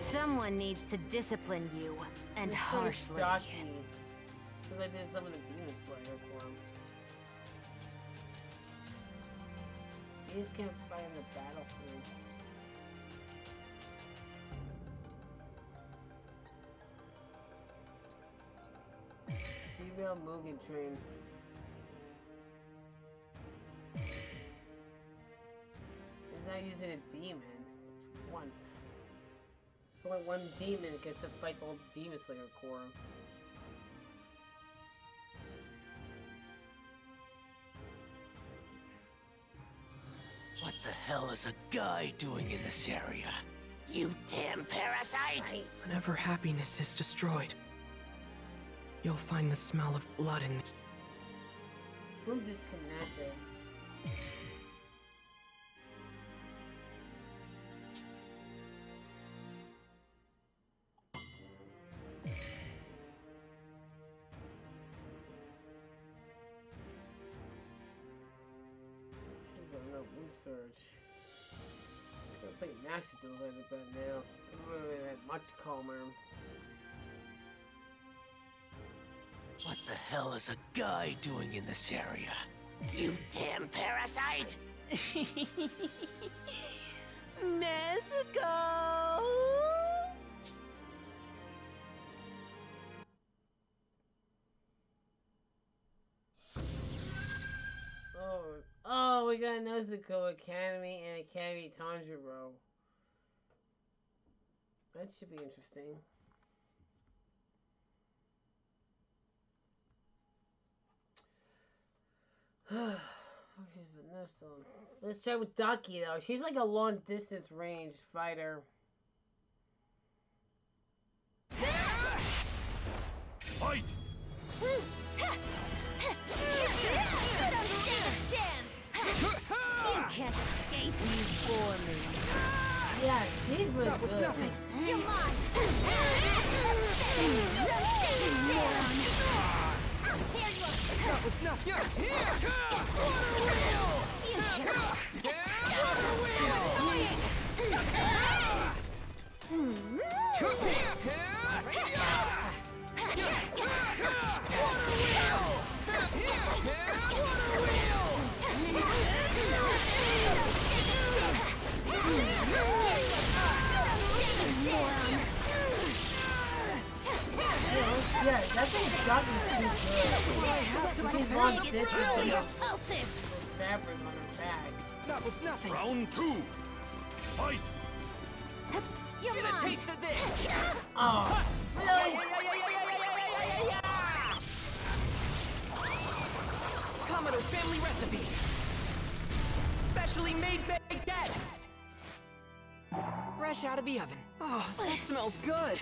Someone needs to discipline you, and It's so harshly. stocky. Because I did some of the Demon Slayer for him. He just can't fight in the battlefield. Female Mugen Train. He's not using a demon. It's one. It's only one demon gets to fight the whole Demon Slayer Corps. What the hell is a guy doing in this area? You damn parasite! Whenever happiness is destroyed, you'll find the smell of blood in the... Who disconnected? She's on no research. Gotta play Master Duel a little bit now. I'm really that much calmer. What the hell is a guy doing in this area? You damn parasite! Nezuko! Oh, oh, we got Nezuko Academy and Academy Tanjiro. That should be interesting. Let's try with Ducky though. She's like a long distance range fighter. Fight! You don't stand a chance! You can't escape me for me. Yeah, she's really That was good. nothing. You're mine! You don't stand a chance! I'll tear you apart! That was nothing. You can't! Yeah, that thing's got me too good. She wants this with Really the repulsive! fabric on her back. That was nothing. Round two! Fight! You're Get a mine! taste of this! Oh, really? Commodore family recipe. Specially made baguette. Fresh out of the oven. Oh, that smells good.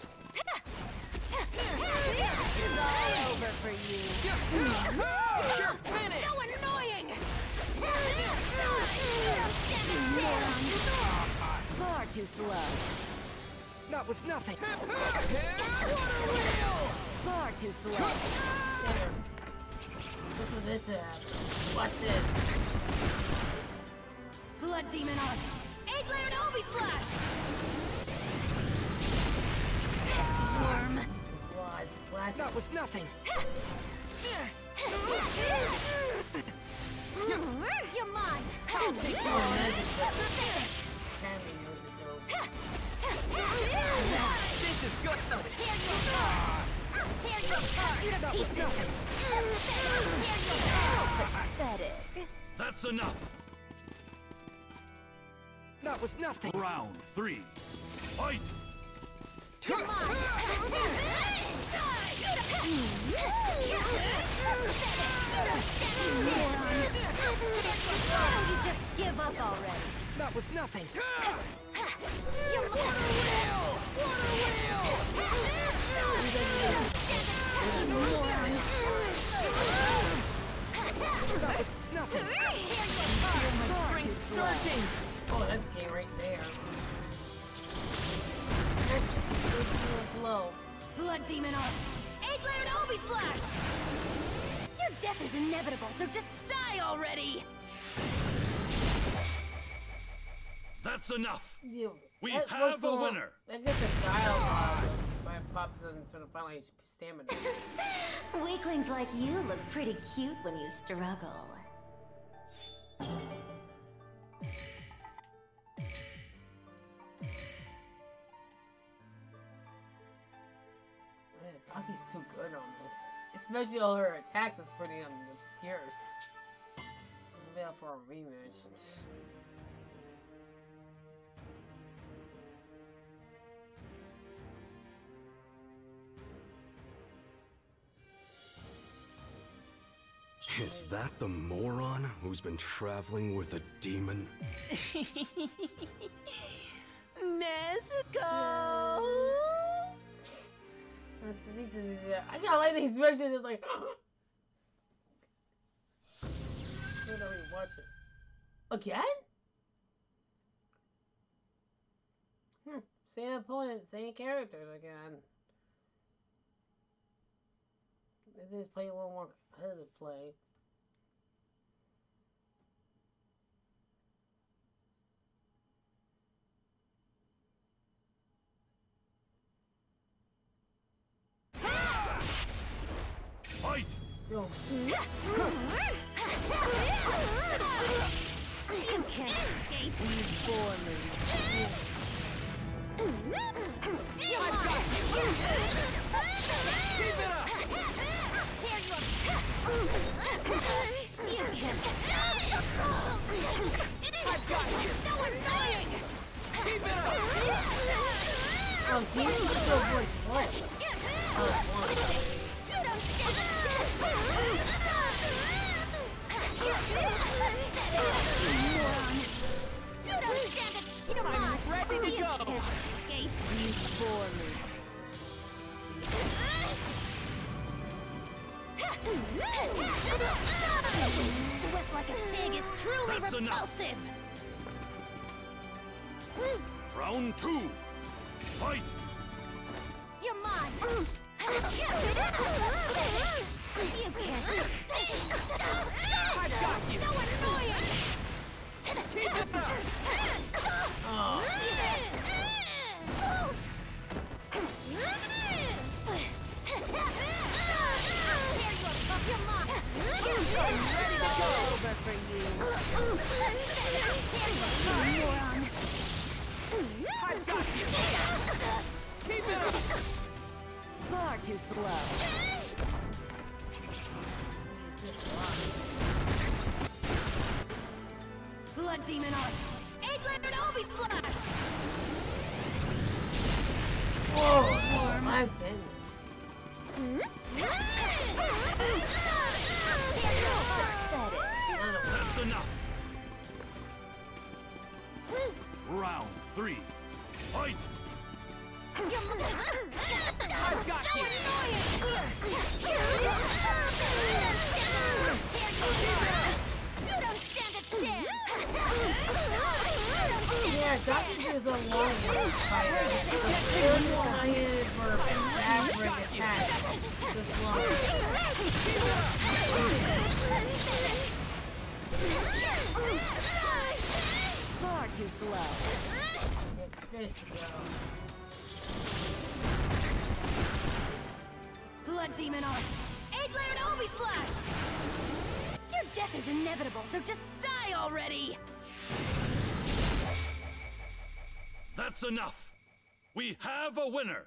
It's all over for you! You're finished. So annoying! You don't stand a chance! Far too slow. That was nothing. Far too slow. There. Look at this app. Watch this. Blood Demon on! Eight-layered Obi Slash! Worm! Blood splash. That was nothing. You're mine! I'll take you Oh, on. Nezuko. Academy Nezuko. This is good. I'll tear you apart! I'll tear you apart! You to That was pieces! nothing. I'll tear you apart! Pathetic. That's enough! That was nothing. Round three! Fight! You're mine! You just give up already. That was nothing. You're That was nothing. Feel My strength surging. Oh, that's gay right there. That's a blow. Blood Demon on! Eight-layered Obi Slash! Your death is inevitable, so just die already! That's enough. You, We that have looks a all- winner. That gets a dialogue. So it pops into the final stamina. Weaklings like you look pretty cute when you struggle. Man, Taki's too good on this. Especially all her attacks is pretty um, obscure. Maybe up for a rematch. Is that the moron who's been traveling with a demon? Nezuko! I gotta like these versions. It's like. Wait, let me watch it. Again? Hmm. Same opponent, same characters again. They just play a little more competitive play. Fight! Yo. You can't escape me, Borman. I've got you! Keep it up! I'll tear you apart! You can't... I've got you! So annoying! Keep it up! Oh, team is so good. What? Oh, one. You don't stand a chance! You moron! You don't stand a chance! Come on! I'm ready to you go! can't escape me, Borman. Sweat like a pig is truly That's enough. repulsive! Round two. Fight! You're mine! You can't! I've got you! So annoying! Keep it up! Oh. Ready to go! Over for you! Moron! I've got you! Keep it up! Far too slow. Blood Demon Arc! Eight-layered Obi Slash! Whoa! My goodness. That's enough. Round three. Fight! I've got you! You don't stand a chance! Yeah, Daki is a long range fighter. It's oriented for average attack. This long. Far too slow. There you go. Blood Demon Arc! Eight-layered Obi Slash! Your death is inevitable, so just die already! That's enough. We have a winner.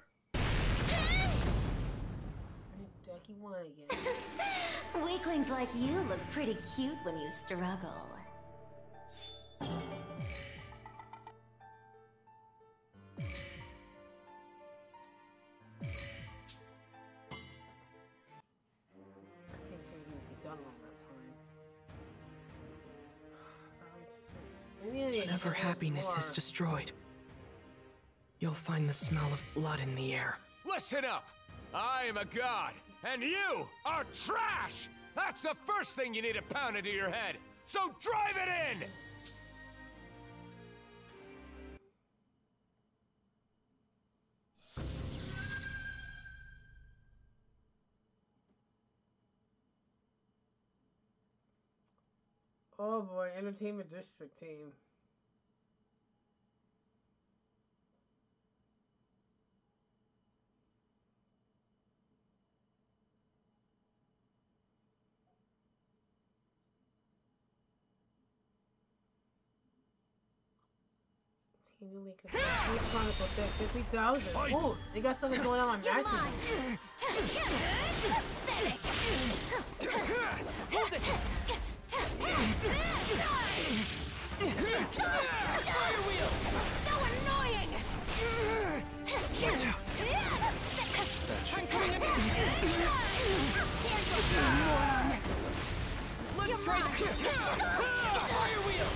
Daki won again. Weaklings like you look pretty cute when you struggle. I think she needs to be done on that time. Maybe I need to Whenever get happiness more. is destroyed, you'll find the smell of blood in the air. Listen up. I am a god, and you are trash. That's the first thing you need to pound into your head. So drive it in. Oh boy, Entertainment District team. Can you make a Chronicle set fifty thousand? Oh, they got something going on on matches. Hold it! Fire wheel! So annoying! Watch out! That should I'm coming in! Let's try the fire wheel!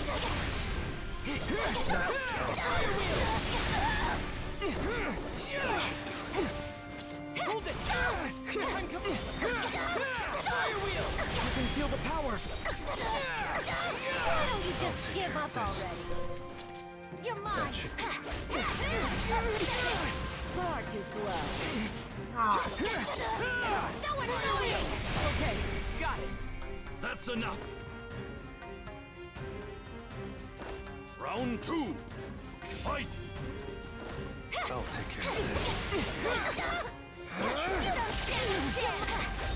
Fire wheel! Hold it! I'm coming! Fire wheel! You can feel the power! Why don't you just give up already? You're mine! Far too slow. Oh. So annoying! Okay, got it. That's enough. Round two. Fight. I'll take care of this. You don't stand a chance!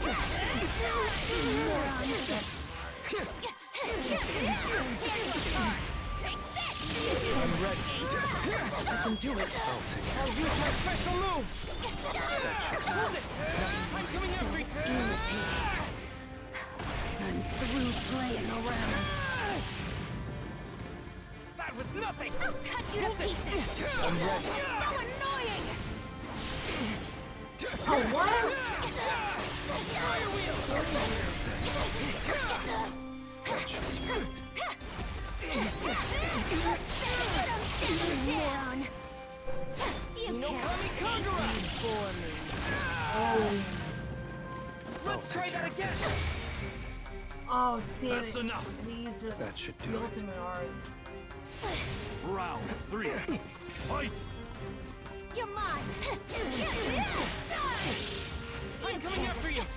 I'm ready. I can do it. I'll take care I'll of use my special move. that. Should Hold it. I'm coming after you. I'm through playing around. That was nothing. I'll cut you to pieces! I'm ready. So annoying! Oh, what? Fire wheel. Down. You No can't Kami Kagura. for me. Oh, Let's try that again. oh damn That's it. enough. These uh, That should the do it. ultimate R's. Round three. Fight. You're mine. I'm coming after you.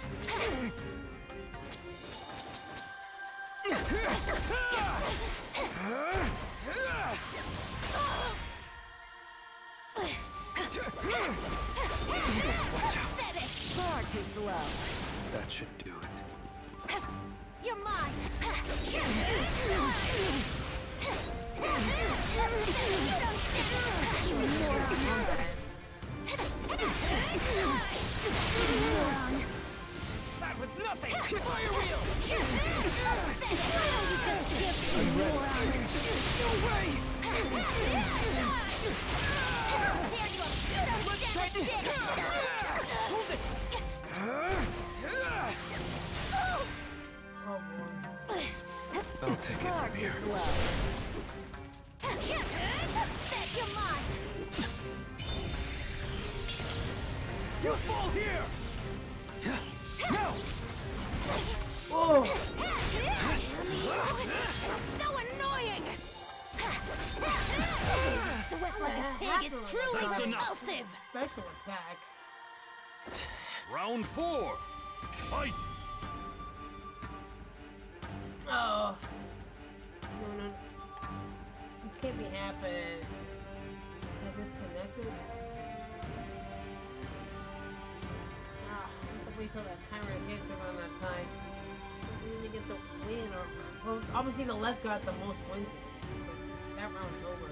Watch out. Far too slow. That should do it. You're mine. You don't stand you moron. That was nothing. Fire wheel. I'm ready. No way. Let's try this. Hold it. Oh boy. I'll take it Far from too here. slow. Bet you're mine. You fall here. No. Oh. So annoying. Sweat like a pig is truly That's enough. repulsive. Special attack. Round four. Fight. Oh. No, no. This can't be happening. Am I disconnected? Ah, I have to wait till that timer hits around that time. We either get the win or... Well, obviously the left got the most wins. So that round's over.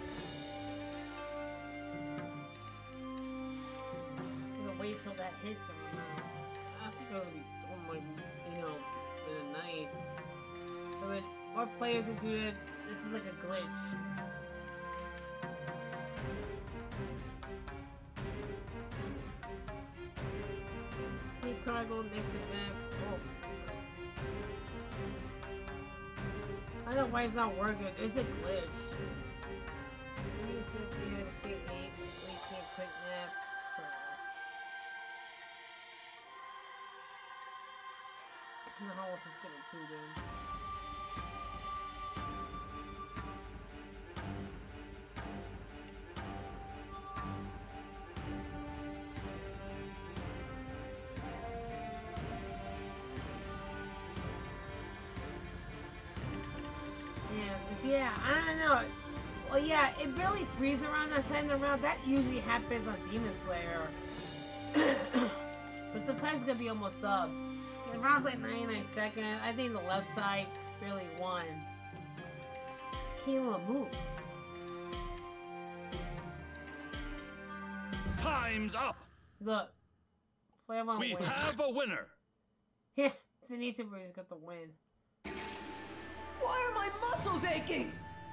I'm gonna wait till that hits around. I think it'll be on like, you know, in the night. So it, more players into it, this is like a glitch. Hey, Cargo, next event. Oh. I don't know why it's not working. It's a glitch. Let me see if you had a straight eight. We can't quick nap. I don't know how else is gonna do then. Yeah, 'cause yeah, I don't know. Well, yeah, it really freezes around that time around. That usually happens on Demon Slayer. But sometimes it's gonna be almost up. And around like ninety-nine seconds, I think the left side really won. Kayla move. Time's up. Look. Flavor We win. have a winner. Yeah, Zenitsu just got the win. Why are my muscles aching?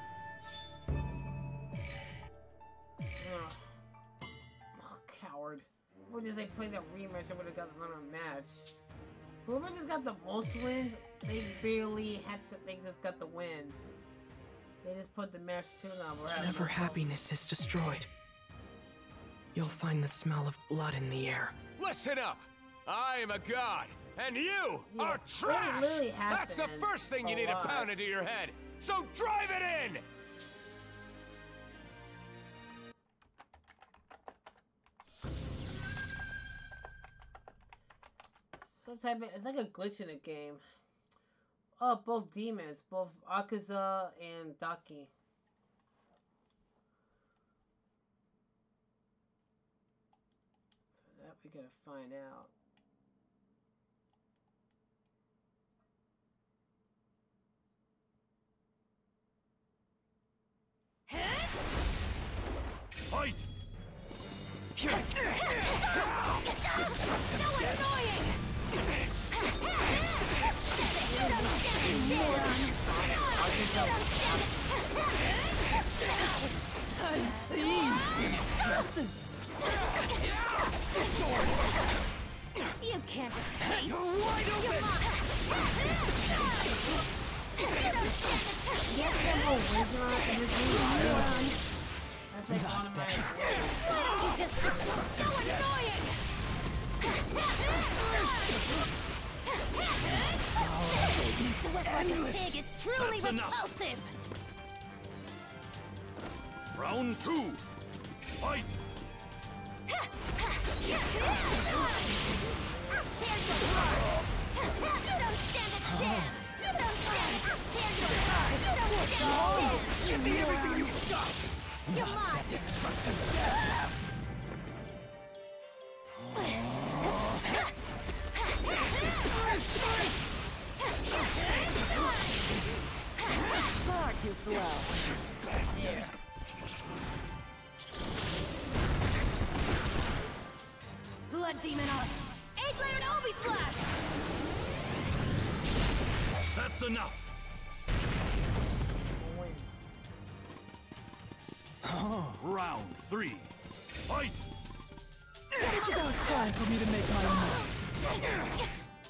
Ugh. Oh, coward. We'll just like play the rematch. I would have got another match. Whoever just got the most wins, they barely had to. They just got the win. They just put the match to them. Whenever happiness is destroyed, you'll find the smell of blood in the air. Listen up. I am a god, and you Yeah, are it trash. really has That's the been first thing you a need to lot. pound into your head. So drive it in. Some type of, it's like a glitch in the game. Oh, both demons, both Akaza and Daki. So that we gotta find out. Fight. So annoying! You don't stand a chance! You don't stand a chance! I see. Impressive. You can't escape! You're wide You're open. mine! You don't stand a chance! Get them all original and just leave it alone. That's like one of my You just so annoying! Sweat like a pig is truly That's enough. repulsive! Round two. Fight. I'll tear you apart! You don't stand a chance! You don't stand I'll tear you apart! You don't stand a chance! Give me everything you've got. You're mine! Destructive death. Far too slow. Bastard. Blood demon off! Eight-layered Obi Slash! That's enough. Round three. Fight. It's about time for me to make my move.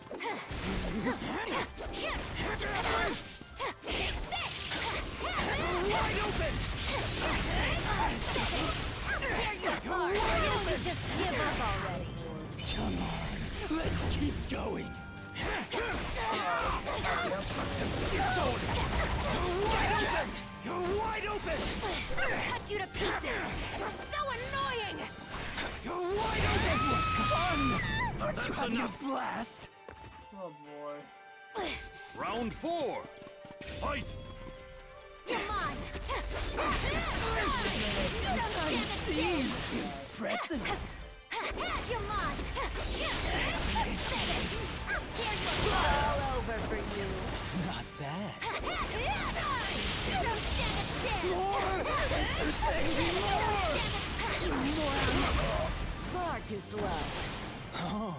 Wide open! I'll tear you apart! You just give up already! Come on, let's keep going. Destructive disorder. You're wide open! You're wide open! I'll cut you to pieces! You're so annoying! You're wide open! Fun! Aren't you That's having enough. a blast? Oh boy. Round four. Fight. You're mine! You don't I stand a see. chance! Impressive. You're mine! I'll tear you all over for you! Not bad. You don't stand a chance! More! Entertain me You more! don't stand a chance! You moron! Far too slow. Oh.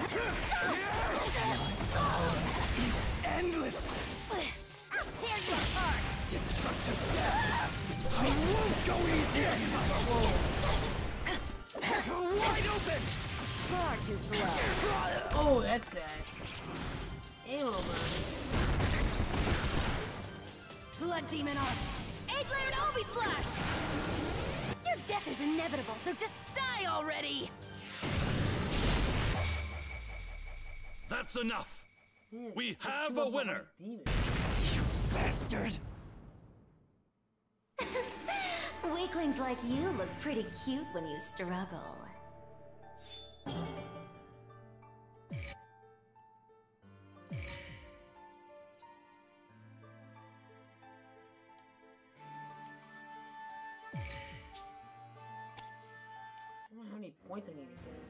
He's endless. I'll tear you apart! Destructive death. Destructive I won't go easy on you. You're wide open. Far too slow. Oh, that's that. Ew, man. Blood demon off! Eight-layered Obi Slash! Your death is inevitable, so just die already! That's enough. Yeah, We I have feel a like winner. demon. Bastard. Weaklings like you look pretty cute when you struggle. I don't know how many points I need to get.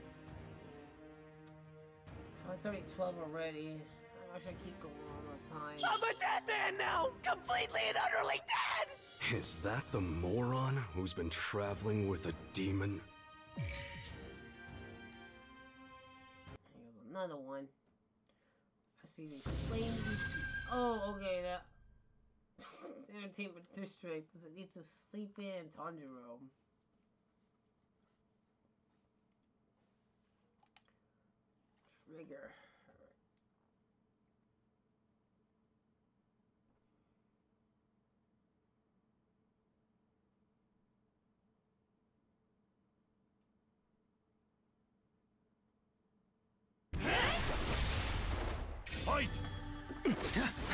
Oh, it's already twelve already. I should keep going all the time. I'm a dead man now. Completely and utterly dead. Is that the moron who's been traveling with a demon? Here's another one. Must be flames. Oh, okay. That entertainment district. Does it need to sleep in Tanjiro? Trigger. Fight! You don't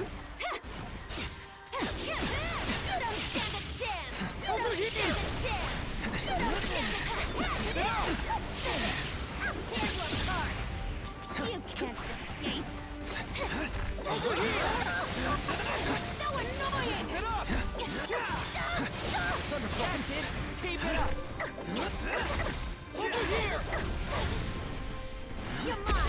stand a chance! You Over don't here! stand a chance! You don't stand a I'll tear you apart! You can't escape! Over here! So annoying! Get up! Thunder Buffington, keep it up! Over here! You're mine!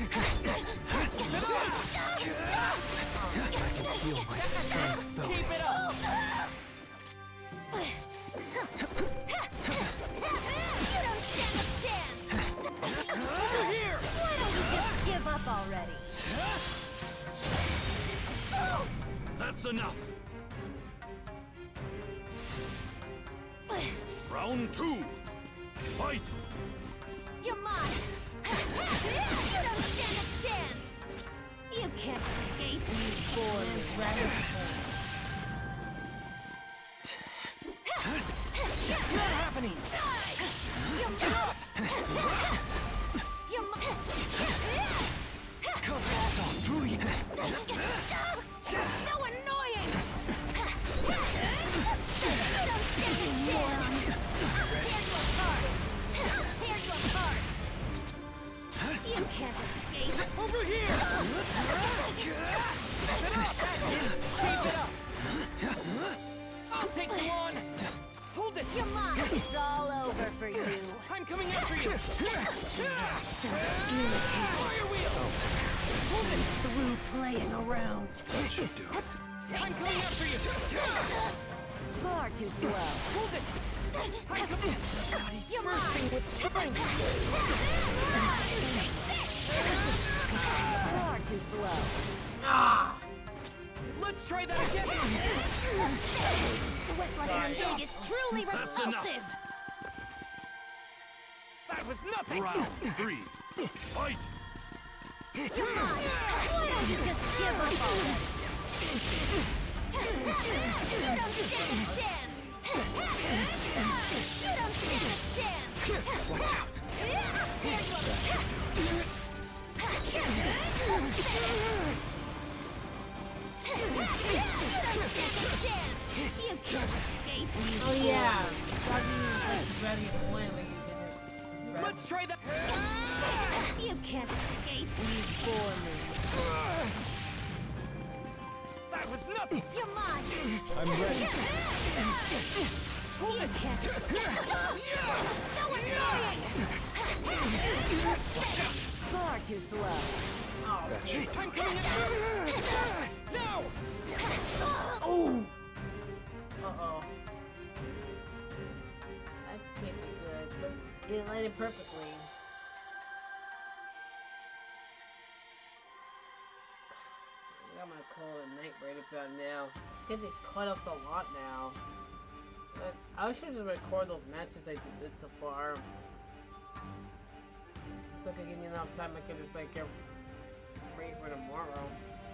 Feel my strength building. Keep it up! You don't stand a chance! Over here! Why don't you just give up already? That's enough! Round two! Fight! You're mine! You don't stand a chance! You can't escape me for Not happening! You're mine! You're mine! Come saw through you. So annoying! You don't stand a chance! I'll tear you apart! I'll tear you apart! You can't escape! Over here! Keep it up! That's it! Keep it up! I'll take you on! Hold it! You're mine! It's all over for you! I'm coming after you! So irritating! Fire wheel! Hold it through playing around! That should do it. I'm coming after you! Far too slow! Hold it! I'm coming! Body's You're bursting mine. with strength! Far too slow! Ah! Let's try that again! Sweat like an egg is truly That's enough. repulsive! That was nothing! Round three! Fight! You're mine! Why don't you just give up already? You don't stand a chance! You don't stand a chance! Watch out. I'll tear you apart! You don't stand a chance! You can't escape me! Oh yeah. Thought you was like grabbing a coin when you didn't. Let's try that! You can't escape me for me! That was nothing! You're mine! I'm ready. You can't escape! So annoying! Far too slow. Oh, That should I'm coming in! No! oh. Uh oh. That can't be good, but it landed perfectly. I'm gonna call it a night right about now. Let's get these cut-ups a lot now. But I should just record those matches I just did so far. So it could give me enough time I could just like get ready for tomorrow.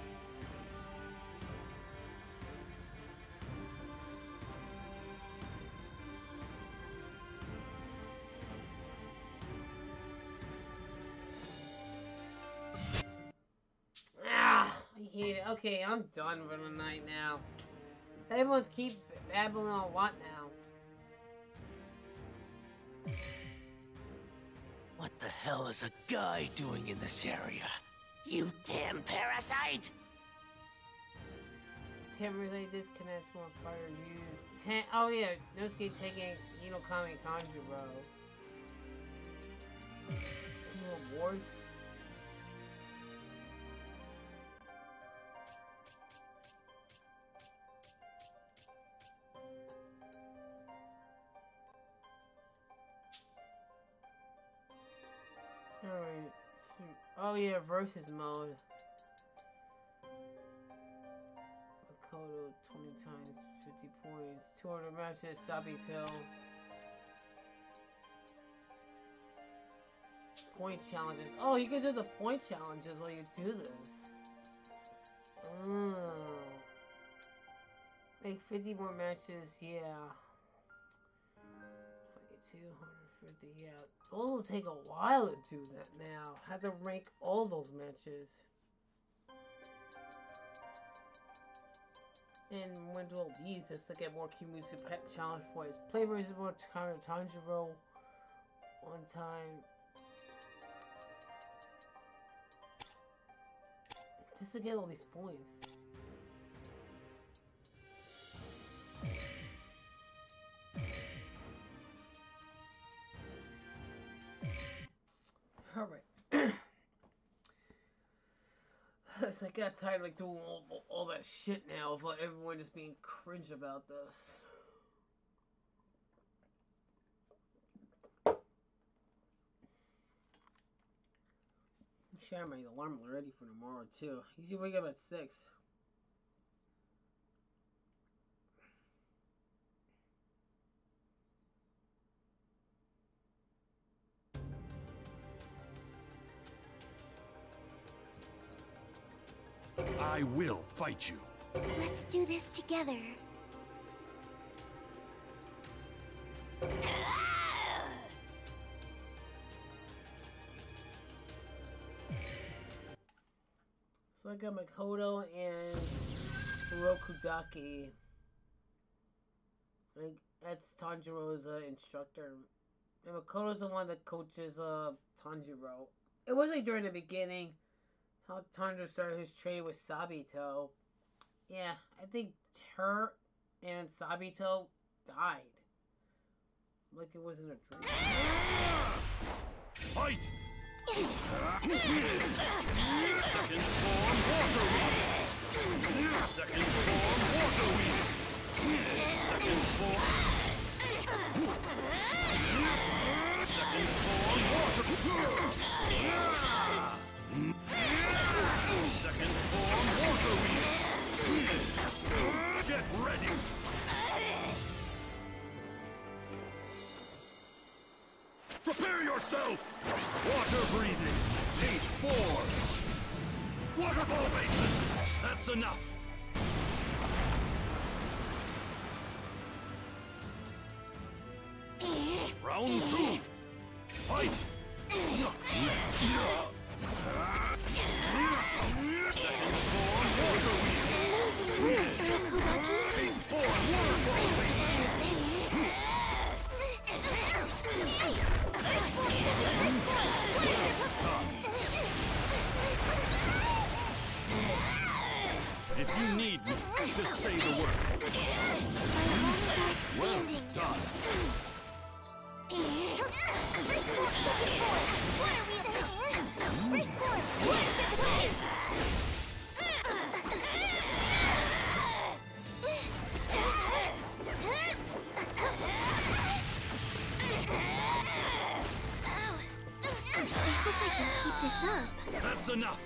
Ah, I hate it. Okay, I'm done for the night now. Everyone's keep babbling a lot now. What the hell is a guy doing in this area? You damn parasite! Temporarily disconnects more fire used. Ten oh yeah, Nosuke taking Inokami Tanjiro. More awards. Oh yeah, versus mode. Makoto twenty times fifty points. two hundred matches, Sabito. Point challenges. Oh, you can do the point challenges while you do this. Mm. Make fifty more matches, yeah. two hundred fifty, yeah. Those will take a while to do that now. Have to rank all those matches. And when do all these just to get more Kimetsu Pet Challenge points. Play versus more Tanjiro one time. Just to get all these points. Alright. It's like I got tired of like doing all, all, all that shit now of like, everyone just being cringe about this. I'm sharing my alarm already for tomorrow too. Usually wake up at six. I will fight you. Let's do this together. So I got Makoto and Rokudaki. Like, that's Tanjiro's uh, instructor. And Makoto's the one that coaches uh, Tanjiro. It was like during the beginning. How Tanjiro started his trade with Sabito. Yeah, I think her and Sabito died. Like it wasn't a dream. Fight! Second form water wheel. Second form water wheel. Second form. Second form water. Second form water wheel. Get ready. Prepare yourself. Water breathing. Eight four. Waterfall basin. That's enough. Round two. Fight. Let's go. Second form water wheel. Eight four waterfall basin. If you need me, just say the word. Well done. First form, second form. What are we? First form, second form. I hope I can keep this up. That's enough.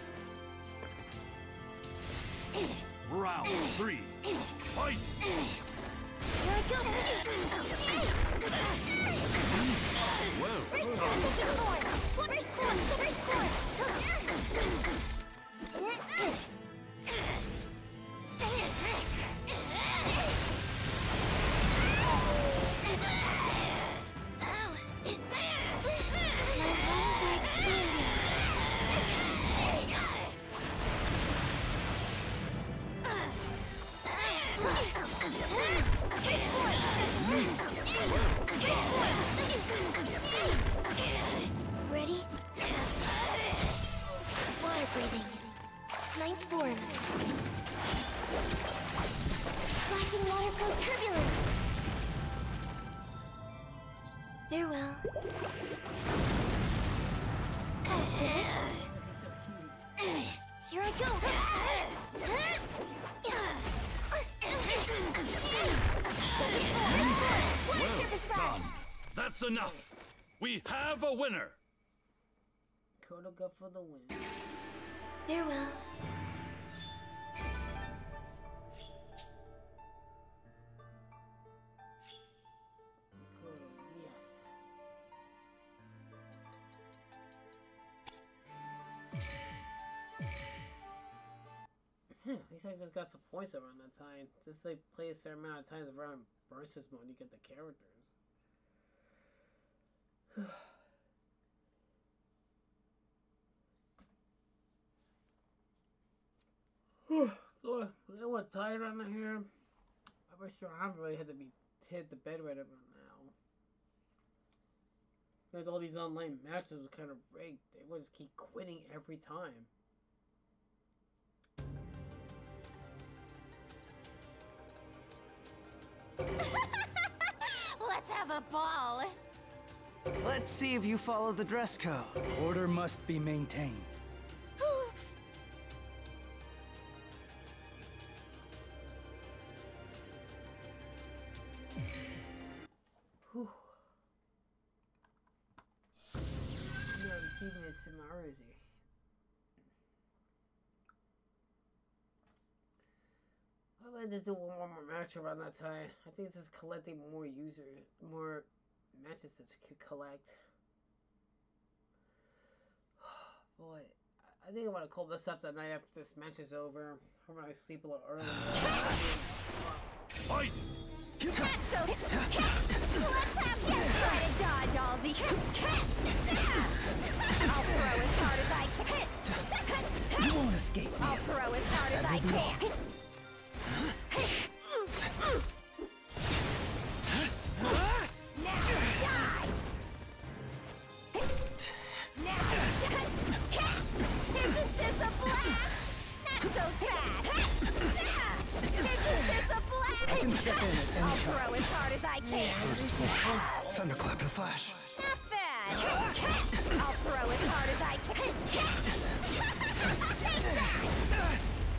Round three. Fight! Here I go. Well First done. second form. First form, first form. Ready? Water breathing. Ninth form. Splashing water flow turbulent. Farewell. Finished? Here I go. Well done. That's enough. We have a winner. Kodoka for the win. Farewell. Hmm, at least I just got some points around that time. Just like play a certain amount of times around versus mode, you get the characters. So, I was tired on here. I'm pretty sure I really had to be hit the bed right about now. There's all these online matches was kind of rigged. They would just keep quitting every time. Let's have a ball. Let's see if you follow the dress code. Order must be maintained. Whew. No, keeping it Samaruzi. I'd like to do one more match around that time. I think it's just collecting more users, more matches to collect. Boy, I think I'm gonna call this up that night after this match is over. I'm gonna sleep a little early. Fight! That's so. Let's have just try to dodge all the. I'll throw as hard as I can. You won't escape me. I'll throw as hard as I can. Now die! Now die! Isn't this a blast? Not so fast! Isn't this a blast? I can step in at any I'll time. throw as hard as I can. First floor. Thunderclap and flash. Not bad. I'll throw as hard as I can. Take that!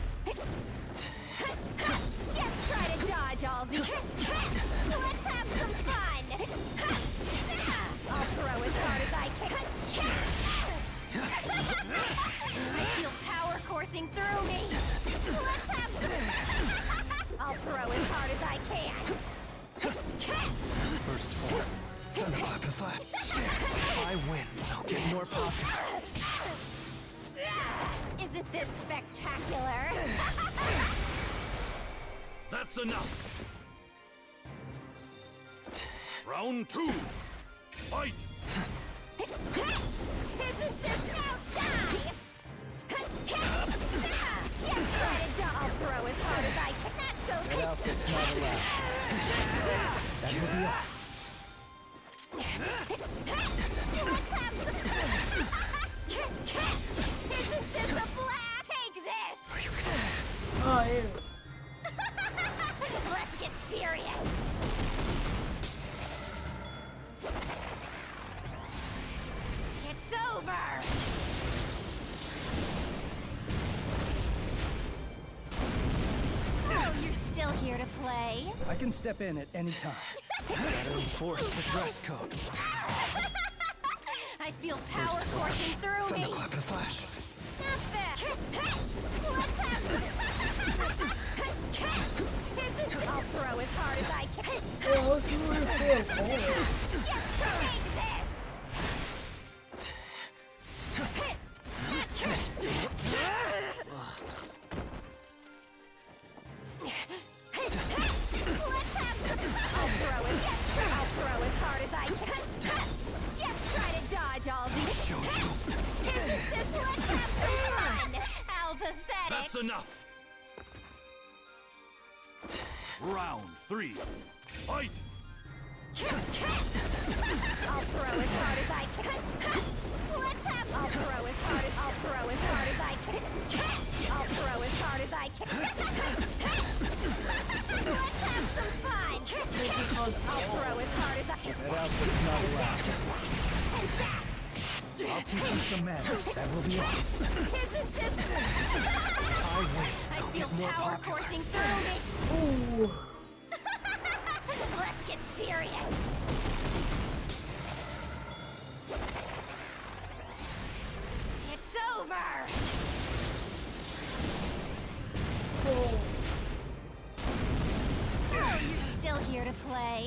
Just try to dodge all the. Let's have some fun. I'll throw as hard as I can. I feel power coursing through me. Let's have some. I'll throw as hard as I can. First floor. Thunderclap and flash. I win. I'll get more popular. Isn't this spectacular? That's enough! Round two! Fight! Isn't this now die? Just try to dodge. I'll throw as hard as I can. That's so. That outfit's not allowed. That will be all. Let's have some. Isn't this a blast? Take this. Are you kidding? Oh, ew. Let's get serious. It's over. Oh, you're still here to play? I can step in at any time. Gotta enforce the dress code. I feel power coursing through me. Thunderclap and flash. Not bad. Let's have some. I'll throw as hard as I can. Yeah, what's the word for it? Just take this. Let's have some. I'll throw as just try. I'll throw as hard as I can. Just try to dodge all these. Show you. Isn't this? Let's have some fun. How pathetic. That's enough! Round three. Fight! I'll throw as hard as I can. Let's have. I'll throw as hard as. I'll throw as hard as I can. I'll throw as hard as I can. Let's have some fun. I'll throw as hard as I can. That outfit's not allowed. And that. I'll teach you some manners. That will be all. Isn't this? I win. I I'll feel get more power popular. coursing through me. Ooh. Let's get serious. play?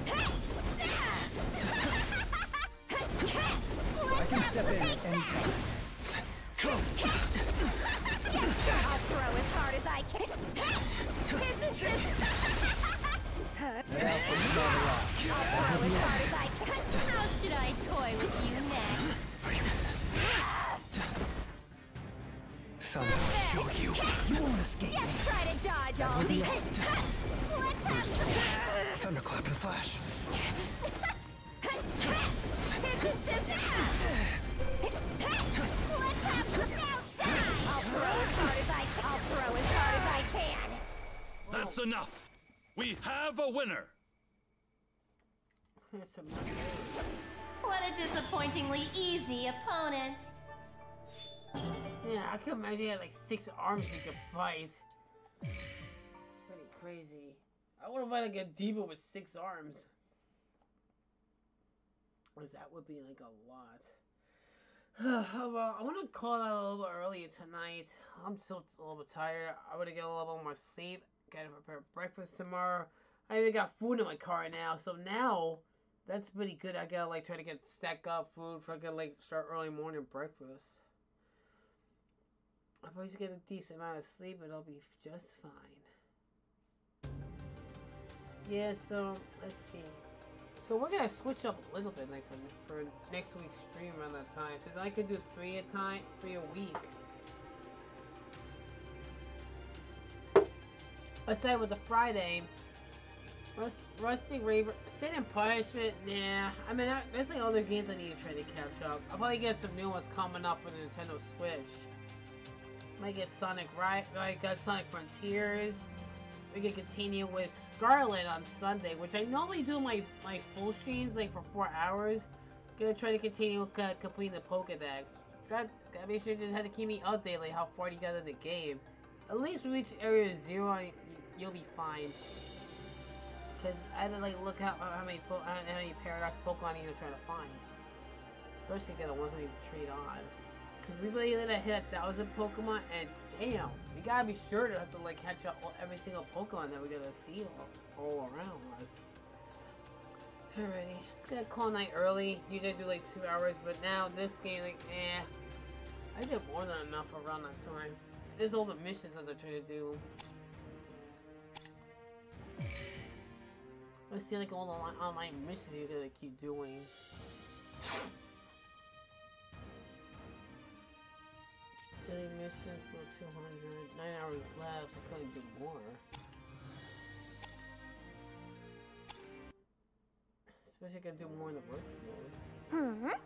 I can step in at any time. Just I'll throw as hard as I can. Isn't this? That outfit's not a lot. I'll throw as hard as I can. How should I toy with you next? Thunder will show you. You won't escape. Just try to dodge all these. Let's have some. Thunderclap and flash. Isn't this? Let's have some meltdown. I'll throw as hard as I can. I'll throw as hard as I can. That's enough. We have a winner. What a disappointingly easy opponent. Yeah, I can imagine he had like six arms he could fight. It's pretty crazy. I want to fight like a diva with six arms. Because that would be like a lot. Well, I want to call that a little bit earlier tonight. I'm still a little bit tired. I want to get a little bit more sleep. Gotta prepare breakfast tomorrow. I even got food in my car now. So now, that's pretty good. I gotta like try to get stack up food for I can like start early morning breakfast. I'll probably get a decent amount of sleep, but I'll be just fine. Yeah, so let's see. So we're gonna switch up a little bit, like for, for next week's stream around that time, since I could do three a time, three a week. Let's start with the Friday. Rust, Rusty Raver, Sin and Punishment. Nah, I mean I, there's like other games I need to try to catch up. I'll probably get some new ones coming up for the Nintendo Switch. Might get Sonic Right, I got Sonic Frontiers. We can continue with Scarlet on Sunday, which I normally do my my full streams like for four hours. Gonna try to continue uh, completing the Pokedex. Try, gotta make sure you just have to keep me updated like how far you got in the game. At least we reach area zero, I, you'll be fine. Cause I had to like look out how many po how many Paradox Pokemon you're trying to find, especially the ones I need to trade on. Cause we really need to hit a thousand Pokemon, and damn, we gotta be sure to have to like catch up every single Pokemon that we're gonna see all, all around us. Alrighty, let's get a call night early. Usually I do like two hours, but now this game, like, eh, I did more than enough around that time. There's all the missions that they're trying to do. Let's see like all the online missions you're gonna keep doing. Daily missions for two hundred. Nine hours left. I couldn't do more. Especially I could do more in the versus mode. Hmm?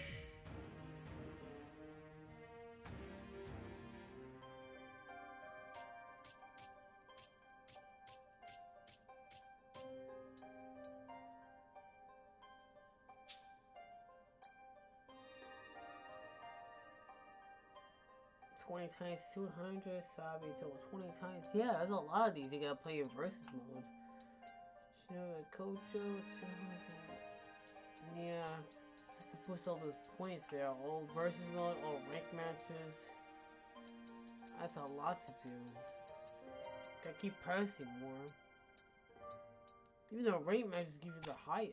twenty times two hundred, Sabi total twenty times. Yeah, there's a lot of these you gotta play in versus mode. Coach two hundred. Yeah, just to push all those points there. All versus mode, all rank matches. That's a lot to do. Gotta keep pressing more. Even though rank matches give you the highest.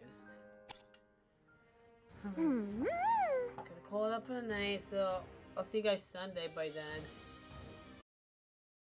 Hmm. Gonna call it up for the night, so I'll see you guys Sunday by then.